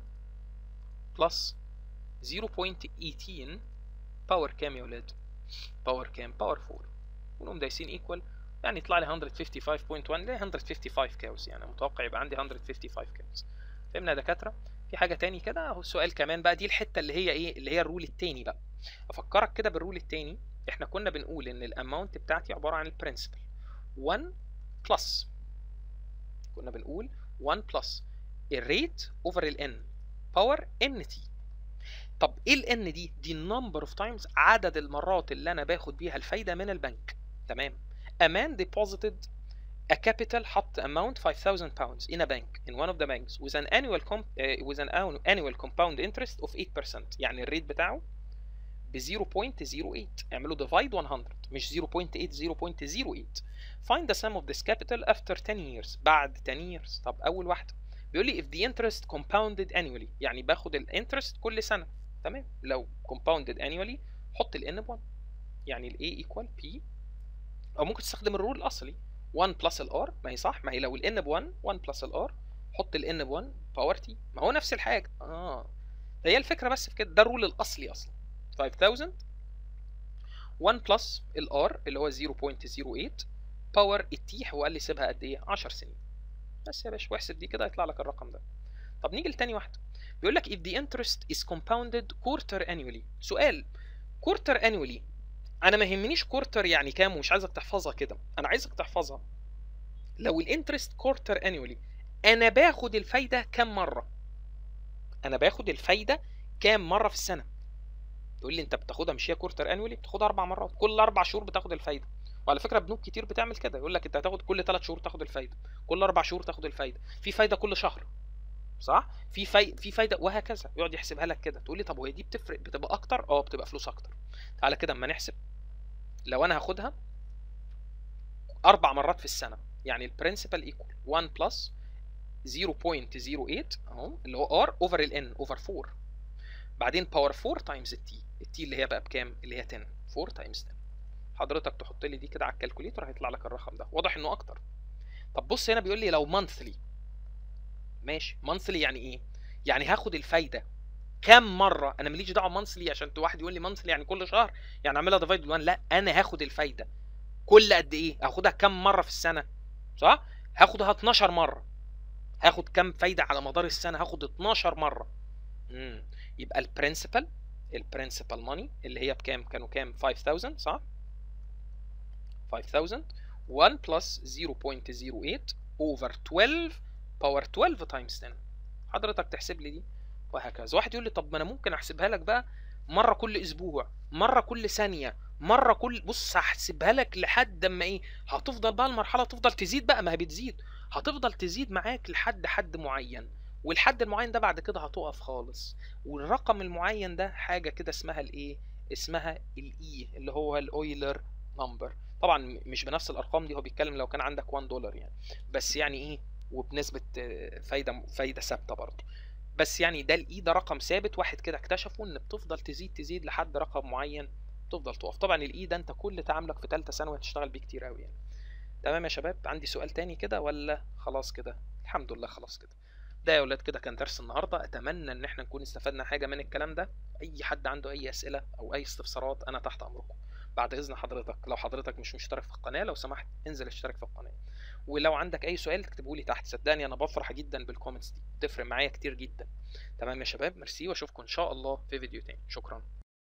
بلس 0.18 باور كام يا ولاد؟ باور كام؟ باور 4، ونقوم دايسين ايكوال، يعني يطلع لي 155.1 ل 155 كاوز، يعني متوقع يبقى عندي 155 كاوز. فهمنا يا دكاتره؟ في حاجه تاني كده اهو، السؤال كمان بقى، دي الحته اللي هي ايه، اللي هي الرول التاني بقى. افكرك كده بالرول التاني، احنا كنا بنقول ان الاماونت بتاعتي عباره عن البرنسبل 1 بلس، كنا بنقول 1 بلس الريت اوفر الان باور ان تي. طب ايه الان دي؟ دي النمبر اوف تايمز، عدد المرات اللي انا باخد بيها الفايده من البنك. تمام. امان deposited a capital، حط amount 5000 pounds in a bank in one of the banks with an annual compound interest of 8%، يعني الريت بتاعه ب 0.08. اعملوا divide 100، مش 0.8 0.08. find the sum of this capital after 10 years، بعد 10 years. طب اول واحده بيقول لي if the interest compounded annually، يعني باخد الانترست كل سنه. تمام. لو compounded annually حط ال n ب 1، يعني ال a equal p، او ممكن تستخدم الرول الاصلي 1 بلس ال r، ما هي صح، ما هي لو ال n ب 1 1 بلس ال r حط ال n ب 1 باور t، ما هو نفس الحاجه. هي الفكره بس في كده، ده الرول الاصلي اصلا. 5000 1 بلس ال r اللي هو 0.08 باور التي، هو قال لي سيبها قد ايه؟ 10 سنين بس يا باشا، واحسب دي كده هيطلع لك الرقم ده. طب نيجي لتاني واحده، بيقول لك if the interest is compounded quarter annually. سؤال quarter annually، انا ما يهمنيش quarter يعني كام، ومش عايزك تحفظها كده، انا عايزك تحفظها لو الانترست quarter annually انا باخد الفايده كام مره، انا باخد الفايده كام مره في السنه. تقول لي انت بتاخدها مش هي كورتر انوالي، بتاخدها 4 مرات، كل 4 شهور بتاخد الفايده. وعلى فكره بنوك كتير بتعمل كده، يقول لك انت هتاخد كل 3 شهور تاخد الفايده، كل 4 شهور تاخد الفايده، في فايده كل شهر صح، في فايده، وهكذا يقعد يحسبها لك كده. تقول لي طب وهي دي بتفرق، بتبقى اكتر؟ بتبقى فلوس اكتر. تعالى كده اما نحسب، لو انا هاخدها 4 مرات في السنه، يعني البرنسبل ايكوال 1 بلس 0.08 اهو اللي هو ار اوفر ال ان اوفر 4، بعدين باور 4 تايمز التي، التي اللي هي بقى بكام؟ اللي هي 10، 4 تايمز 10. حضرتك تحط لي دي كده على الكالكوليتر هيطلع لك الرقم ده، واضح انه اكتر. طب بص هنا بيقول لي لو مانثلي، ماشي مانثلي يعني ايه؟ يعني هاخد الفايده كام مره، انا ماليش دعوه مانثلي، عشان واحد يقول لي مانثلي يعني كل شهر، يعني اعملها ديفايد 1، لا انا هاخد الفايده كل قد ايه؟ هاخدها كام مره في السنه صح؟ هاخدها 12 مره. هاخد كام فايده على مدار السنه؟ هاخد 12 مره. يبقى البرنسبل ماني اللي هي بكام؟ كانوا كام؟ 5000 صح؟ 5000 1 بلس 0.08 اوفر 12 باور 12 تايمز 10. حضرتك تحسب لي دي وهكذا. واحد يقول لي طب ما انا ممكن احسبها لك بقى مره كل اسبوع، مره كل ثانيه، مره كل، بص هحسبها لك لحد اما ايه، هتفضل بقى المرحله تفضل تزيد بقى، ما هي بتزيد، هتفضل تزيد معاك لحد حد معين، والحد المعين ده بعد كده هتقف خالص، والرقم المعين ده حاجه كده اسمها الايه، اسمها الاي اللي هو الاويلر نمبر. طبعا مش بنفس الارقام دي، هو بيتكلم لو كان عندك $1 يعني، بس يعني ايه، وبنسبه فايده ثابته برضه، بس يعني ده الاي ده رقم ثابت، واحد كده اكتشفوا ان بتفضل تزيد لحد رقم معين تفضل تقف. طبعا الاي ده انت كل تعاملك في ثالثه ثانوي هتشتغل بيه كتير قوي يعني. تمام يا شباب، عندي سؤال تاني كده ولا خلاص كده؟ الحمد لله خلاص كده. ده يا ولاد كده كان درس النهارده، اتمنى ان احنا نكون استفدنا حاجه من الكلام ده. اي حد عنده اي اسئله او اي استفسارات انا تحت امركم. بعد اذن حضرتك لو حضرتك مش مشترك في القناه لو سمحت انزل اشترك في القناه، ولو عندك اي سؤال تكتبه لي تحت، صدقني انا بفرح جدا بالكومنتس دي، بتفرق معايا كتير جدا. تمام يا شباب، ميرسي، واشوفكم ان شاء الله في فيديو تاني. شكرا.